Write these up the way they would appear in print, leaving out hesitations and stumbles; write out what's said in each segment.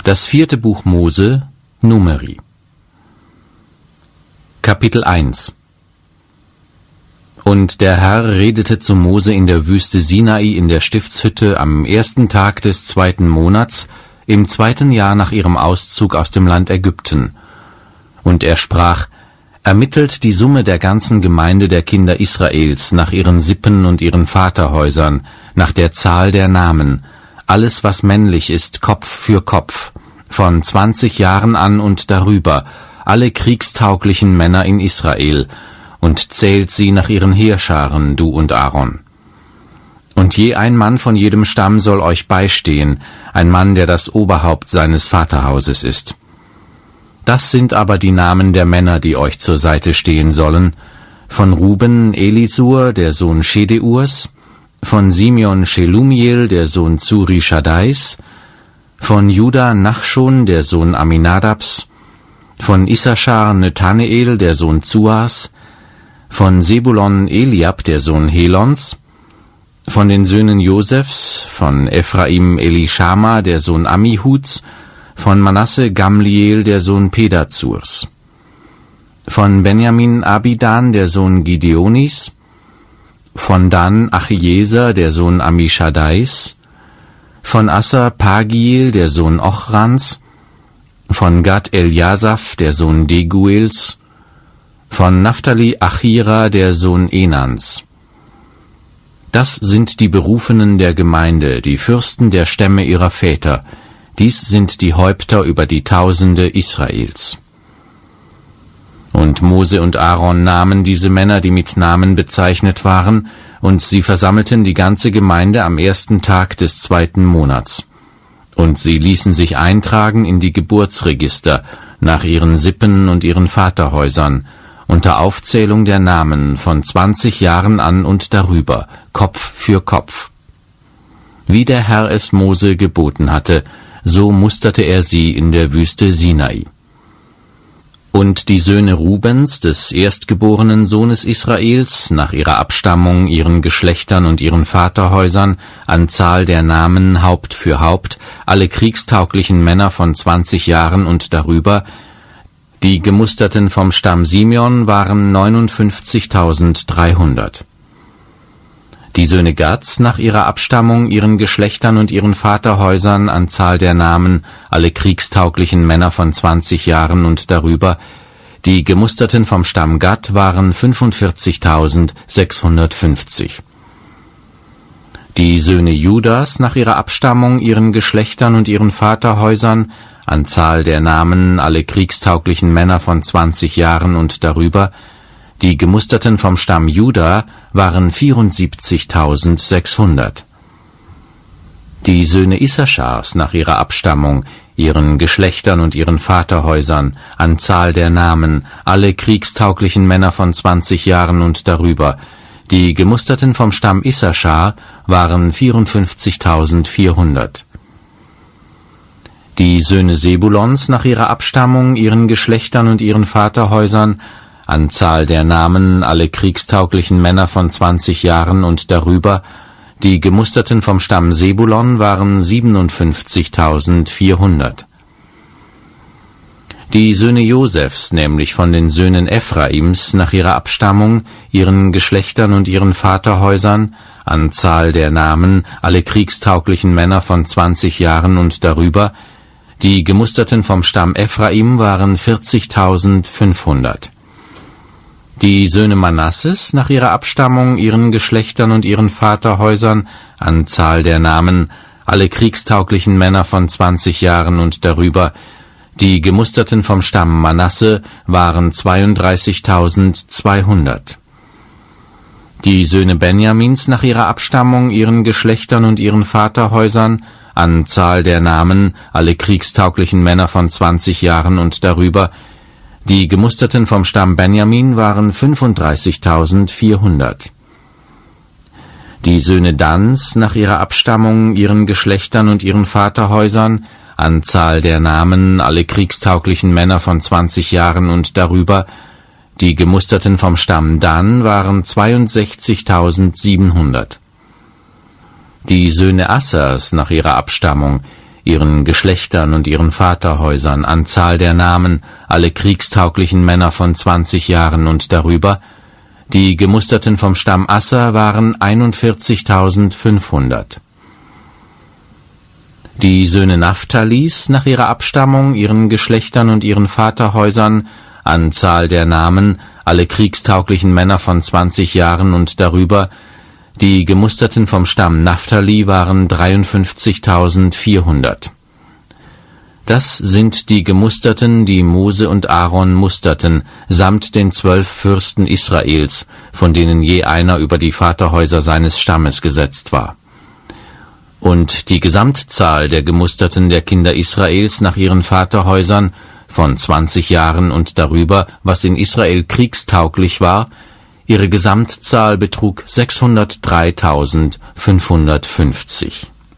Das 4. Buch Mose, Numeri. Kapitel 1. Und der Herr redete zu Mose in der Wüste Sinai in der Stiftshütte am 1. Tag des 2. Monats, im 2. Jahr nach ihrem Auszug aus dem Land Ägypten. Und er sprach: Ermittelt die Summe der ganzen Gemeinde der Kinder Israels nach ihren Sippen und ihren Vaterhäusern, nach der Zahl der Namen, alles was männlich ist, Kopf für Kopf, von 20 Jahren an und darüber, alle kriegstauglichen Männer in Israel, und zählt sie nach ihren Heerscharen, du und Aaron. Und je ein Mann von jedem Stamm soll euch beistehen, ein Mann, der das Oberhaupt seines Vaterhauses ist. Das sind aber die Namen der Männer, die euch zur Seite stehen sollen: von Ruben Elisur, der Sohn Schedeurs, von Simeon Shelumiel, der Sohn Zuri Shaddais, von Juda Nachschon, der Sohn Aminadabs, von Issachar Nethaneel, der Sohn Zuas, von Sebulon Eliab, der Sohn Helons, von den Söhnen Josefs, von Ephraim Elishama, der Sohn Ammihuds, von Manasse Gamliel, der Sohn Pedazurs, von Benjamin Abidan, der Sohn Gideonis, von Dan Achieser, der Sohn Amischaddais, von Asser Pagiel, der Sohn Ochrans, von Gad Eliasaph, der Sohn Deguels, von Naphtali Achira, der Sohn Enans. Das sind die Berufenen der Gemeinde, die Fürsten der Stämme ihrer Väter. Dies sind die Häupter über die Tausende Israels. Und Mose und Aaron nahmen diese Männer, die mit Namen bezeichnet waren, und sie versammelten die ganze Gemeinde am 1. Tag des 2. Monats. Und sie ließen sich eintragen in die Geburtsregister, nach ihren Sippen und ihren Vaterhäusern, unter Aufzählung der Namen von 20 Jahren an und darüber, Kopf für Kopf. Wie der Herr es Mose geboten hatte, so musterte er sie in der Wüste Sinai. Und die Söhne Rubens, des erstgeborenen Sohnes Israels, nach ihrer Abstammung, ihren Geschlechtern und ihren Vaterhäusern, an Zahl der Namen Haupt für Haupt, alle kriegstauglichen Männer von 20 Jahren und darüber, die Gemusterten vom Stamm Simeon, waren 59.300. Die Söhne Gads, nach ihrer Abstammung, ihren Geschlechtern und ihren Vaterhäusern, an Zahl der Namen, alle kriegstauglichen Männer von 20 Jahren und darüber, die Gemusterten vom Stamm Gad, waren 45.650. Die Söhne Judas, nach ihrer Abstammung, ihren Geschlechtern und ihren Vaterhäusern, an Zahl der Namen, alle kriegstauglichen Männer von 20 Jahren und darüber, die Gemusterten vom Stamm Juda, waren 74.600. Die Söhne Issachars, nach ihrer Abstammung, ihren Geschlechtern und ihren Vaterhäusern, an Zahl der Namen, alle kriegstauglichen Männer von 20 Jahren und darüber, die Gemusterten vom Stamm Issachar, waren 54.400. Die Söhne Sebulons, nach ihrer Abstammung, ihren Geschlechtern und ihren Vaterhäusern, an Zahl der Namen, alle kriegstauglichen Männer von 20 Jahren und darüber, die Gemusterten vom Stamm Sebulon, waren 57.400. Die Söhne Josefs, nämlich von den Söhnen Ephraims, nach ihrer Abstammung, ihren Geschlechtern und ihren Vaterhäusern, an Zahl der Namen, alle kriegstauglichen Männer von 20 Jahren und darüber, die Gemusterten vom Stamm Ephraim, waren 40.500. Die Söhne Manasses, nach ihrer Abstammung, ihren Geschlechtern und ihren Vaterhäusern, an Zahl der Namen, alle kriegstauglichen Männer von 20 Jahren und darüber, die Gemusterten vom Stamm Manasse, waren 32.200. Die Söhne Benjamins, nach ihrer Abstammung, ihren Geschlechtern und ihren Vaterhäusern, an Zahl der Namen, alle kriegstauglichen Männer von 20 Jahren und darüber, die Gemusterten vom Stamm Benjamin, waren 35.400. Die Söhne Dans, nach ihrer Abstammung, ihren Geschlechtern und ihren Vaterhäusern, an Zahl der Namen, alle kriegstauglichen Männer von 20 Jahren und darüber, die Gemusterten vom Stamm Dan, waren 62.700. Die Söhne Assers, nach ihrer Abstammung, ihren Geschlechtern und ihren Vaterhäusern, Anzahl der Namen, alle kriegstauglichen Männer von 20 Jahren und darüber. Die Gemusterten vom Stamm Asser waren 41.500. Die Söhne Naphtalis nach ihrer Abstammung, ihren Geschlechtern und ihren Vaterhäusern, Anzahl der Namen, alle kriegstauglichen Männer von 20 Jahren und darüber. Die Gemusterten vom Stamm Naphtali waren 53.400. Das sind die Gemusterten, die Mose und Aaron musterten, samt den 12 Fürsten Israels, von denen je einer über die Vaterhäuser seines Stammes gesetzt war. Und die Gesamtzahl der Gemusterten der Kinder Israels nach ihren Vaterhäusern, von 20 Jahren und darüber, was in Israel kriegstauglich war, ihre Gesamtzahl betrug 603.550.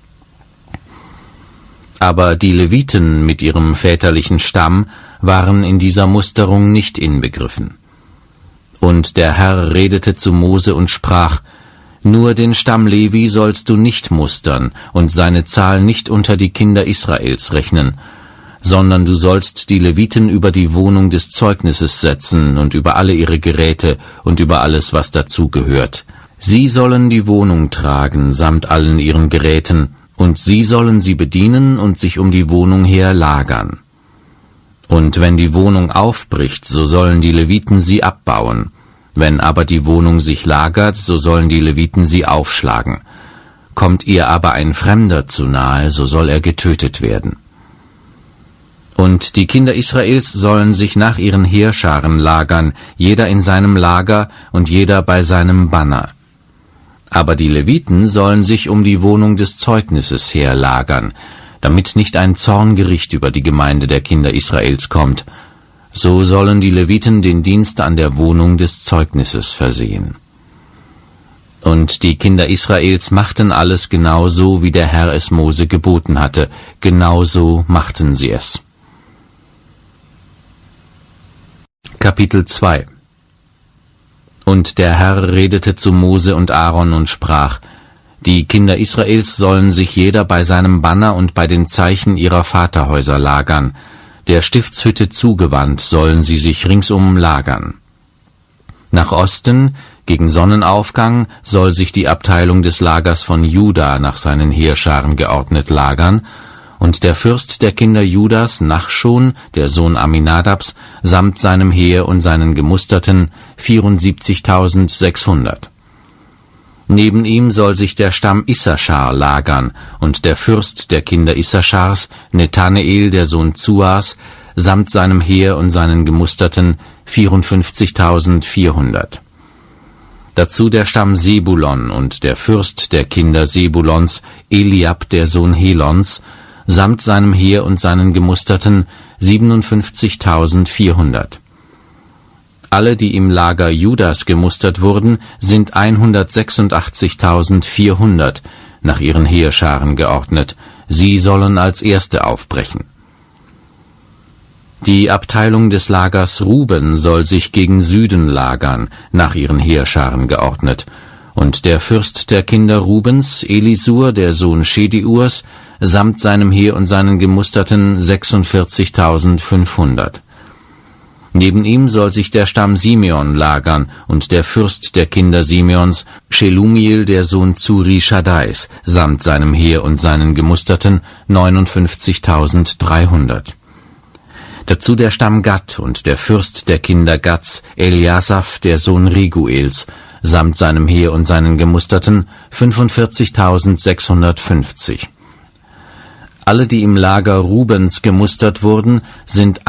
Aber die Leviten mit ihrem väterlichen Stamm waren in dieser Musterung nicht inbegriffen. Und der Herr redete zu Mose und sprach: Nur den Stamm Levi sollst du nicht mustern und seine Zahl nicht unter die Kinder Israels rechnen, sondern du sollst die Leviten über die Wohnung des Zeugnisses setzen und über alle ihre Geräte und über alles, was dazu gehört. Sie sollen die Wohnung tragen, samt allen ihren Geräten, und sie sollen sie bedienen und sich um die Wohnung her lagern. Und wenn die Wohnung aufbricht, so sollen die Leviten sie abbauen. Wenn aber die Wohnung sich lagert, so sollen die Leviten sie aufschlagen. Kommt ihr aber ein Fremder zu nahe, so soll er getötet werden. Und die Kinder Israels sollen sich nach ihren Heerscharen lagern, jeder in seinem Lager und jeder bei seinem Banner. Aber die Leviten sollen sich um die Wohnung des Zeugnisses her lagern, damit nicht ein Zorngericht über die Gemeinde der Kinder Israels kommt. So sollen die Leviten den Dienst an der Wohnung des Zeugnisses versehen. Und die Kinder Israels machten alles genauso, wie der Herr es Mose geboten hatte, genauso machten sie es. Kapitel 2. Und der Herr redete zu Mose und Aaron und sprach: Die Kinder Israels sollen sich jeder bei seinem Banner und bei den Zeichen ihrer Vaterhäuser lagern. Der Stiftshütte zugewandt sollen sie sich ringsum lagern. Nach Osten, gegen Sonnenaufgang, soll sich die Abteilung des Lagers von Juda nach seinen Heerscharen geordnet lagern, und der Fürst der Kinder Judas, Nachschon, der Sohn Aminadabs, samt seinem Heer und seinen Gemusterten 74.600. Neben ihm soll sich der Stamm Issaschar lagern, und der Fürst der Kinder Issaschars, Nethaneel, der Sohn Zuas, samt seinem Heer und seinen Gemusterten 54.400. Dazu der Stamm Sebulon und der Fürst der Kinder Sebulons, Eliab, der Sohn Helons, samt seinem Heer und seinen Gemusterten 57.400. Alle, die im Lager Judas gemustert wurden, sind 186.400 nach ihren Heerscharen geordnet. Sie sollen als Erste aufbrechen. Die Abteilung des Lagers Ruben soll sich gegen Süden lagern, nach ihren Heerscharen geordnet. Und der Fürst der Kinder Rubens, Elisur, der Sohn Schediurs, samt seinem Heer und seinen Gemusterten 46.500. Neben ihm soll sich der Stamm Simeon lagern, und der Fürst der Kinder Simeons, Shelumiel, der Sohn Zuri Shaddais, samt seinem Heer und seinen Gemusterten 59.300. Dazu der Stamm Gad und der Fürst der Kinder Gads, Eliasaph, der Sohn Reguels, samt seinem Heer und seinen Gemusterten 45.650. Alle, die im Lager Rubens gemustert wurden, sind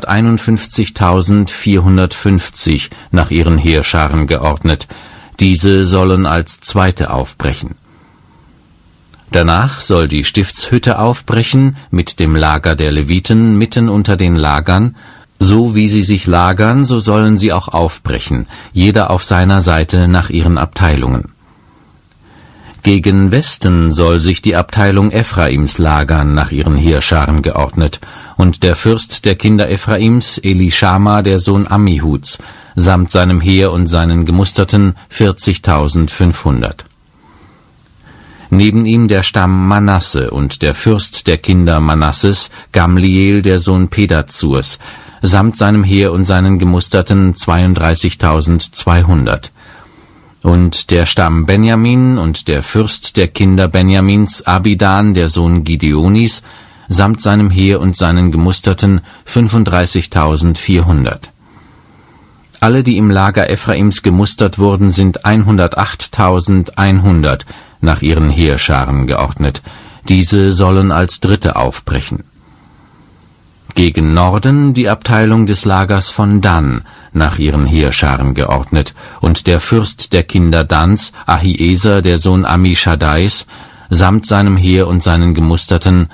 151.450 nach ihren Heerscharen geordnet. Diese sollen als Zweite aufbrechen. Danach soll die Stiftshütte aufbrechen mit dem Lager der Leviten mitten unter den Lagern. So wie sie sich lagern, so sollen sie auch aufbrechen, jeder auf seiner Seite nach ihren Abteilungen. Gegen Westen soll sich die Abteilung Ephraims lagern, nach ihren Heerscharen geordnet, und der Fürst der Kinder Ephraims, Elishama, der Sohn Ammihuds, samt seinem Heer und seinen Gemusterten 40.500. Neben ihm der Stamm Manasse und der Fürst der Kinder Manasses, Gamliel, der Sohn Pedazurs, samt seinem Heer und seinen Gemusterten 32.200. Und der Stamm Benjamin und der Fürst der Kinder Benjamins, Abidan, der Sohn Gideonis, samt seinem Heer und seinen Gemusterten 35.400. Alle, die im Lager Ephraims gemustert wurden, sind 108.100 nach ihren Heerscharen geordnet. Diese sollen als Dritte aufbrechen. Gegen Norden die Abteilung des Lagers von Dan, nach ihren Heerscharen geordnet, und der Fürst der Kinder Dans, Ahieser, der Sohn Ammischaddais, samt seinem Heer und seinen Gemusterten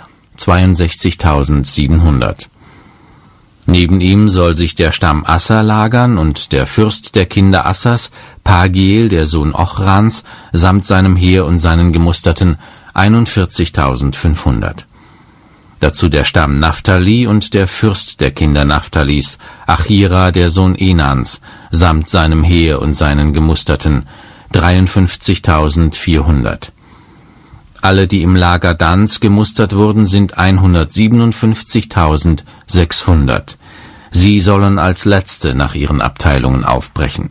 62.700. Neben ihm soll sich der Stamm Asser lagern und der Fürst der Kinder Assers, Pagiel, der Sohn Ochrans, samt seinem Heer und seinen Gemusterten 41.500. Dazu der Stamm Naphtali und der Fürst der Kinder Naphtalis, Achira, der Sohn Enans, samt seinem Heer und seinen Gemusterten 53.400. Alle, die im Lager Dans gemustert wurden, sind 157.600. Sie sollen als Letzte nach ihren Abteilungen aufbrechen.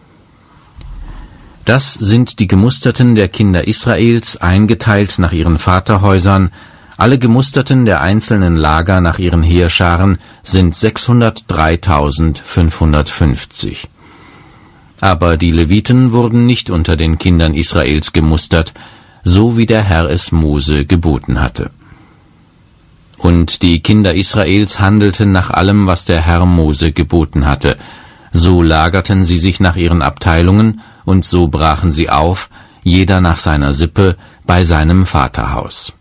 Das sind die Gemusterten der Kinder Israels, eingeteilt nach ihren Vaterhäusern. Alle Gemusterten der einzelnen Lager nach ihren Heerscharen sind 603.550. Aber die Leviten wurden nicht unter den Kindern Israels gemustert, so wie der Herr es Mose geboten hatte. Und die Kinder Israels handelten nach allem, was der Herr Mose geboten hatte. So lagerten sie sich nach ihren Abteilungen, und so brachen sie auf, jeder nach seiner Sippe, bei seinem Vaterhaus.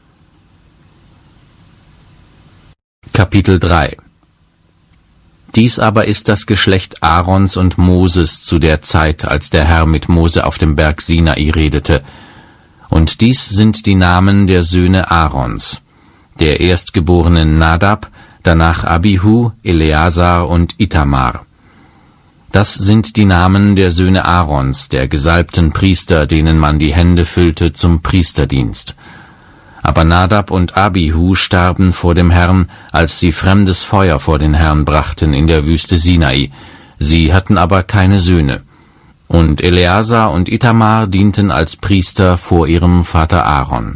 Kapitel 3. Dies aber ist das Geschlecht Aarons und Moses zu der Zeit, als der Herr mit Mose auf dem Berg Sinai redete. Und dies sind die Namen der Söhne Aarons, der Erstgeborene Nadab, danach Abihu, Eleazar und Itamar. Das sind die Namen der Söhne Aarons, der gesalbten Priester, denen man die Hände füllte zum Priesterdienst. Aber Nadab und Abihu starben vor dem Herrn, als sie fremdes Feuer vor den Herrn brachten in der Wüste Sinai. Sie hatten aber keine Söhne. Und Eleazar und Itamar dienten als Priester vor ihrem Vater Aaron.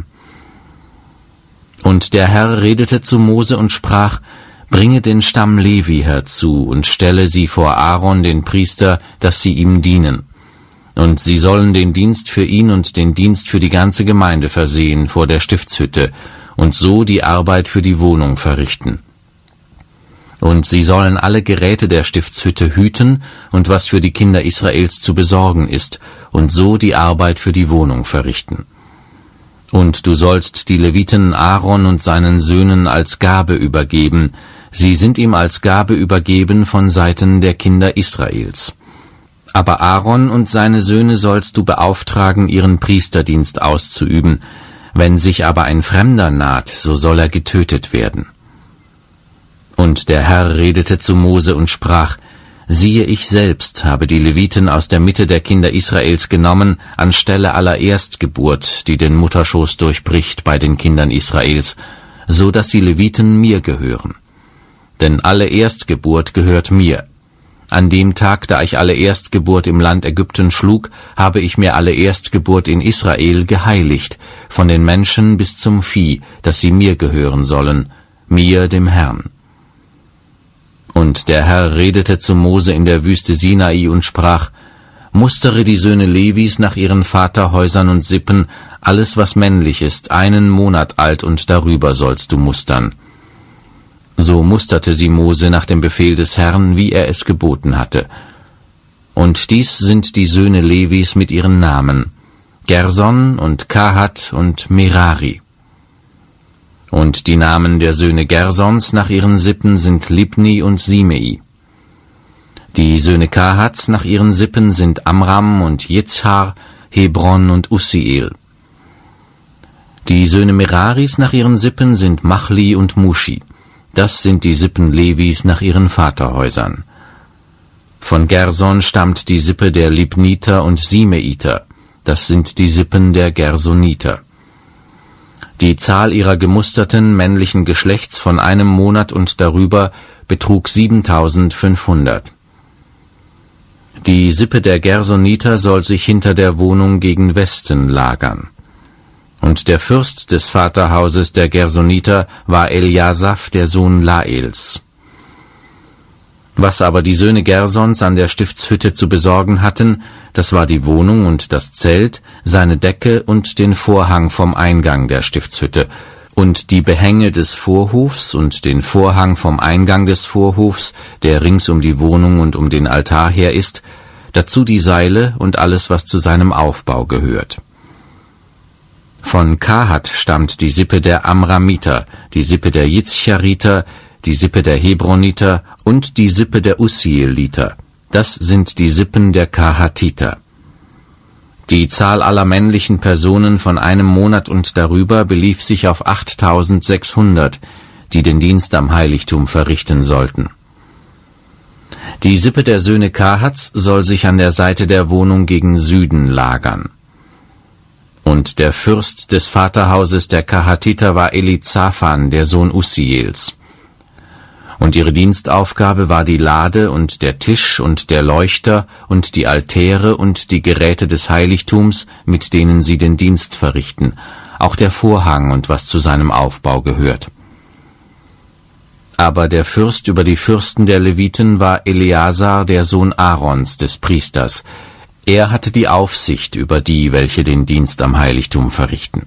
Und der Herr redete zu Mose und sprach: Bringe den Stamm Levi herzu und stelle sie vor Aaron, den Priester, dass sie ihm dienen. Und sie sollen den Dienst für ihn und den Dienst für die ganze Gemeinde versehen vor der Stiftshütte und so die Arbeit für die Wohnung verrichten. Und sie sollen alle Geräte der Stiftshütte hüten und was für die Kinder Israels zu besorgen ist, und so die Arbeit für die Wohnung verrichten. Und du sollst die Leviten Aaron und seinen Söhnen als Gabe übergeben, sie sind ihm als Gabe übergeben von Seiten der Kinder Israels. Aber Aaron und seine Söhne sollst du beauftragen, ihren Priesterdienst auszuüben. Wenn sich aber ein Fremder naht, so soll er getötet werden. Und der Herr redete zu Mose und sprach: Siehe, ich selbst habe die Leviten aus der Mitte der Kinder Israels genommen, anstelle aller Erstgeburt, die den Mutterschoß durchbricht bei den Kindern Israels, so dass die Leviten mir gehören. Denn alle Erstgeburt gehört mir. An dem Tag, da ich alle Erstgeburt im Land Ägypten schlug, habe ich mir alle Erstgeburt in Israel geheiligt, von den Menschen bis zum Vieh, dass sie mir gehören sollen, mir dem Herrn. Und der Herr redete zu Mose in der Wüste Sinai und sprach: Mustere die Söhne Levis nach ihren Vaterhäusern und Sippen, alles was männlich ist, 1 Monat alt und darüber sollst du mustern. So musterte sie Mose nach dem Befehl des Herrn, wie er es geboten hatte. Und dies sind die Söhne Levis mit ihren Namen: Gerson und Kahat und Merari. Und die Namen der Söhne Gersons nach ihren Sippen sind Libni und Simei. Die Söhne Kahats nach ihren Sippen sind Amram und Jitzchar, Hebron und Ussiel. Die Söhne Meraris nach ihren Sippen sind Machli und Mushi. Das sind die Sippen Levis nach ihren Vaterhäusern. Von Gerson stammt die Sippe der Libniter und Simeiter. das sind die Sippen der Gersoniter. Die Zahl ihrer gemusterten männlichen Geschlechts von einem Monat und darüber betrug 7.500. Die Sippe der Gersoniter soll sich hinter der Wohnung gegen Westen lagern. Und der Fürst des Vaterhauses der Gersoniter war Eliasaph, der Sohn Laels. Was aber die Söhne Gersons an der Stiftshütte zu besorgen hatten, das war die Wohnung und das Zelt, seine Decke und den Vorhang vom Eingang der Stiftshütte, und die Behänge des Vorhofs und den Vorhang vom Eingang des Vorhofs, der rings um die Wohnung und um den Altar her ist, dazu die Seile und alles, was zu seinem Aufbau gehört. Von Kahat stammt die Sippe der Amramiter, die Sippe der Jitzchariter, die Sippe der Hebroniter und die Sippe der Ussieliter. Das sind die Sippen der Kahatiter. Die Zahl aller männlichen Personen von einem Monat und darüber belief sich auf 8.600, die den Dienst am Heiligtum verrichten sollten. Die Sippe der Söhne Kahats soll sich an der Seite der Wohnung gegen Süden lagern. Und der Fürst des Vaterhauses der Kahatiter war Elizaphan, der Sohn Ussiels. Und ihre Dienstaufgabe war die Lade und der Tisch und der Leuchter und die Altäre und die Geräte des Heiligtums, mit denen sie den Dienst verrichten, auch der Vorhang und was zu seinem Aufbau gehört. Aber der Fürst über die Fürsten der Leviten war Eleazar, der Sohn Aarons, des Priesters. Er hatte die Aufsicht über die, welche den Dienst am Heiligtum verrichten.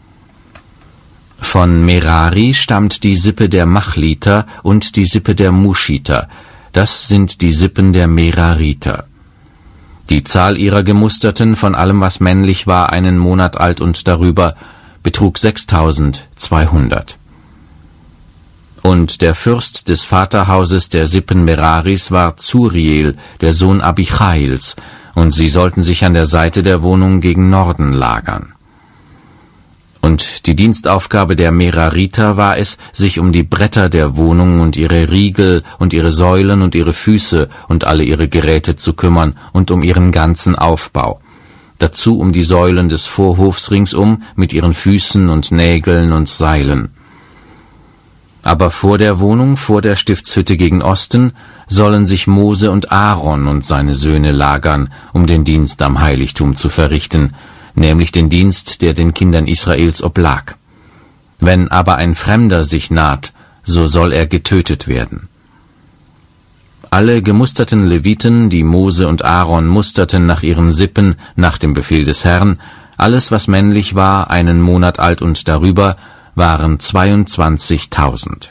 Von Merari stammt die Sippe der Machliter und die Sippe der Muschiter. Das sind die Sippen der Merariter. Die Zahl ihrer Gemusterten von allem, was männlich war, einen Monat alt und darüber, betrug 6.200. Und der Fürst des Vaterhauses der Sippen Meraris war Zuriel, der Sohn Abichails, und sie sollten sich an der Seite der Wohnung gegen Norden lagern. Und die Dienstaufgabe der Merariter war es, sich um die Bretter der Wohnung und ihre Riegel und ihre Säulen und ihre Füße und alle ihre Geräte zu kümmern und um ihren ganzen Aufbau. Dazu um die Säulen des Vorhofs ringsum mit ihren Füßen und Nägeln und Seilen. Aber vor der Wohnung, vor der Stiftshütte gegen Osten, sollen sich Mose und Aaron und seine Söhne lagern, um den Dienst am Heiligtum zu verrichten, nämlich den Dienst, der den Kindern Israels oblag. Wenn aber ein Fremder sich naht, so soll er getötet werden. Alle gemusterten Leviten, die Mose und Aaron musterten nach ihren Sippen, nach dem Befehl des Herrn, alles, was männlich war, einen Monat alt und darüber, waren 22.000.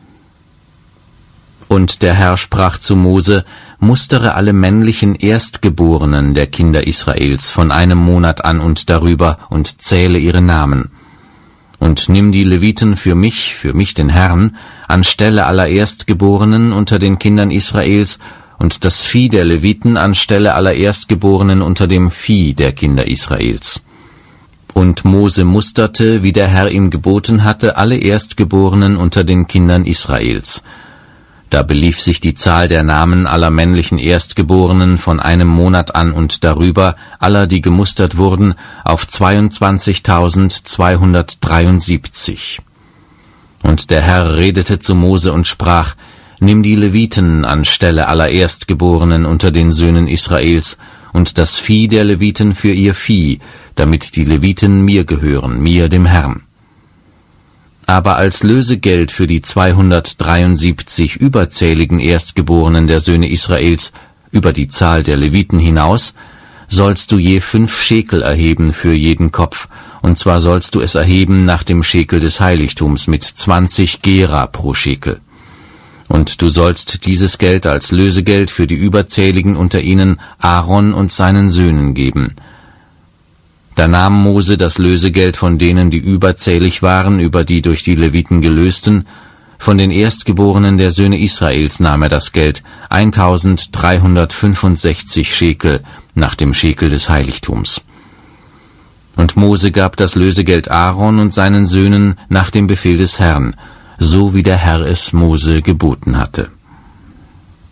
Und der Herr sprach zu Mose, mustere alle männlichen Erstgeborenen der Kinder Israels von einem Monat an und darüber und zähle ihre Namen. Und nimm die Leviten für mich den Herrn, anstelle aller Erstgeborenen unter den Kindern Israels und das Vieh der Leviten anstelle aller Erstgeborenen unter dem Vieh der Kinder Israels. Und Mose musterte, wie der Herr ihm geboten hatte, alle Erstgeborenen unter den Kindern Israels. Da belief sich die Zahl der Namen aller männlichen Erstgeborenen von einem Monat an und darüber, aller, die gemustert wurden, auf 22.273. Und der Herr redete zu Mose und sprach, nimm die Leviten anstelle aller Erstgeborenen unter den Söhnen Israels und das Vieh der Leviten für ihr Vieh, damit die Leviten mir gehören, mir dem Herrn. Aber als Lösegeld für die 273 überzähligen Erstgeborenen der Söhne Israels über die Zahl der Leviten hinaus, sollst du je 5 Schekel erheben für jeden Kopf, und zwar sollst du es erheben nach dem Schekel des Heiligtums mit 20 Gera pro Schekel. Und du sollst dieses Geld als Lösegeld für die Überzähligen unter ihnen Aaron und seinen Söhnen geben. Da nahm Mose das Lösegeld von denen, die überzählig waren, über die durch die Leviten gelösten. Von den Erstgeborenen der Söhne Israels nahm er das Geld, 1.365 Schekel nach dem Schekel des Heiligtums. Und Mose gab das Lösegeld Aaron und seinen Söhnen nach dem Befehl des Herrn, so wie der Herr es Mose geboten hatte.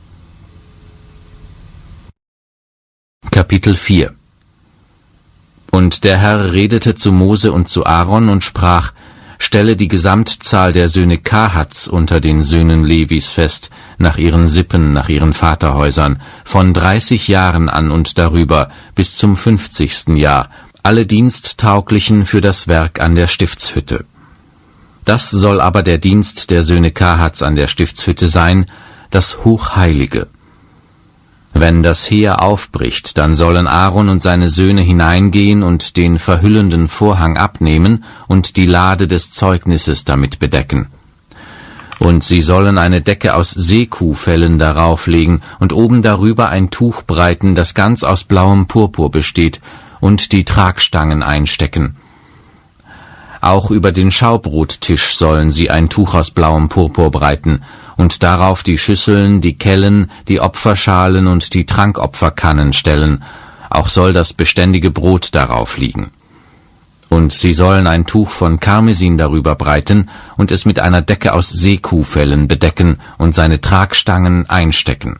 Kapitel 4. Und der Herr redete zu Mose und zu Aaron und sprach: Stelle die Gesamtzahl der Söhne Kahats unter den Söhnen Levis fest, nach ihren Sippen, nach ihren Vaterhäusern, von 30 Jahren an und darüber, bis zum 50. Jahr, alle Diensttauglichen für das Werk an der Stiftshütte. Das soll aber der Dienst der Söhne Kahats an der Stiftshütte sein, das Hochheilige. Wenn das Heer aufbricht, dann sollen Aaron und seine Söhne hineingehen und den verhüllenden Vorhang abnehmen und die Lade des Zeugnisses damit bedecken. Und sie sollen eine Decke aus Seekuhfellen darauf legen und oben darüber ein Tuch breiten, das ganz aus blauem Purpur besteht, und die Tragstangen einstecken. Auch über den Schaubrottisch sollen sie ein Tuch aus blauem Purpur breiten und darauf die Schüsseln, die Kellen, die Opferschalen und die Trankopferkannen stellen. Auch soll das beständige Brot darauf liegen. Und sie sollen ein Tuch von Karmesin darüber breiten und es mit einer Decke aus Seekuhfellen bedecken und seine Tragstangen einstecken.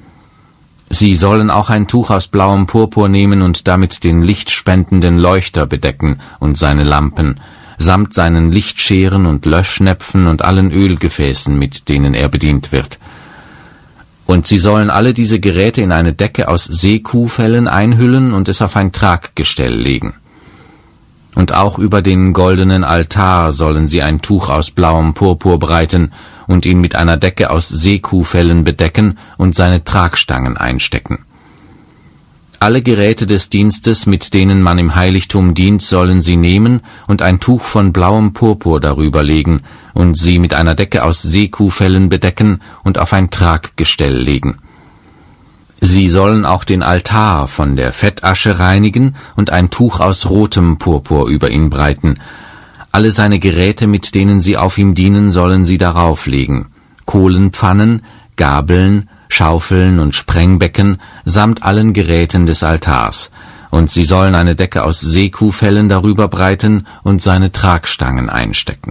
Sie sollen auch ein Tuch aus blauem Purpur nehmen und damit den lichtspendenden Leuchter bedecken und seine Lampen, samt seinen Lichtscheren und Löschnäpfen und allen Ölgefäßen, mit denen er bedient wird. Und sie sollen alle diese Geräte in eine Decke aus Seekuhfellen einhüllen und es auf ein Traggestell legen. Und auch über den goldenen Altar sollen sie ein Tuch aus blauem Purpur breiten und ihn mit einer Decke aus Seekuhfellen bedecken und seine Tragstangen einstecken. Alle Geräte des Dienstes, mit denen man im Heiligtum dient, sollen sie nehmen und ein Tuch von blauem Purpur darüber legen und sie mit einer Decke aus Seekuhfellen bedecken und auf ein Traggestell legen. Sie sollen auch den Altar von der Fettasche reinigen und ein Tuch aus rotem Purpur über ihn breiten. Alle seine Geräte, mit denen sie auf ihm dienen, sollen sie darauf legen: Kohlenpfannen, Gabeln, Schaufeln und Sprengbecken samt allen Geräten des Altars, und sie sollen eine Decke aus Seekuhfellen darüber breiten und seine Tragstangen einstecken.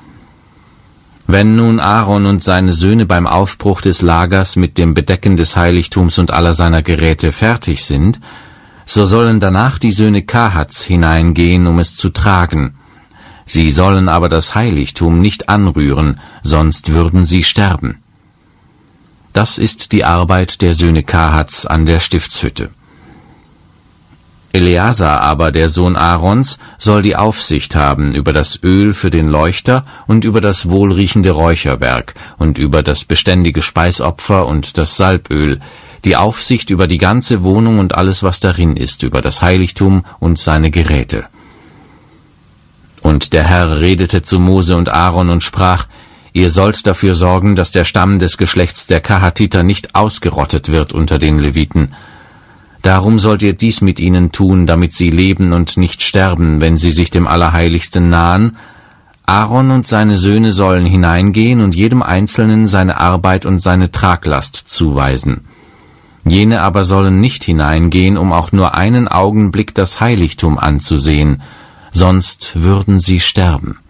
Wenn nun Aaron und seine Söhne beim Aufbruch des Lagers mit dem Bedecken des Heiligtums und aller seiner Geräte fertig sind, so sollen danach die Söhne Kahats hineingehen, um es zu tragen. Sie sollen aber das Heiligtum nicht anrühren, sonst würden sie sterben. Das ist die Arbeit der Söhne Kahats an der Stiftshütte. Eleazar aber, der Sohn Aarons, soll die Aufsicht haben über das Öl für den Leuchter und über das wohlriechende Räucherwerk und über das beständige Speisopfer und das Salböl, die Aufsicht über die ganze Wohnung und alles, was darin ist, über das Heiligtum und seine Geräte. Und der Herr redete zu Mose und Aaron und sprach: Ihr sollt dafür sorgen, dass der Stamm des Geschlechts der Kahatiter nicht ausgerottet wird unter den Leviten. Darum sollt ihr dies mit ihnen tun, damit sie leben und nicht sterben, wenn sie sich dem Allerheiligsten nahen. Aaron und seine Söhne sollen hineingehen und jedem Einzelnen seine Arbeit und seine Traglast zuweisen. Jene aber sollen nicht hineingehen, um auch nur einen Augenblick das Heiligtum anzusehen, sonst würden sie sterben.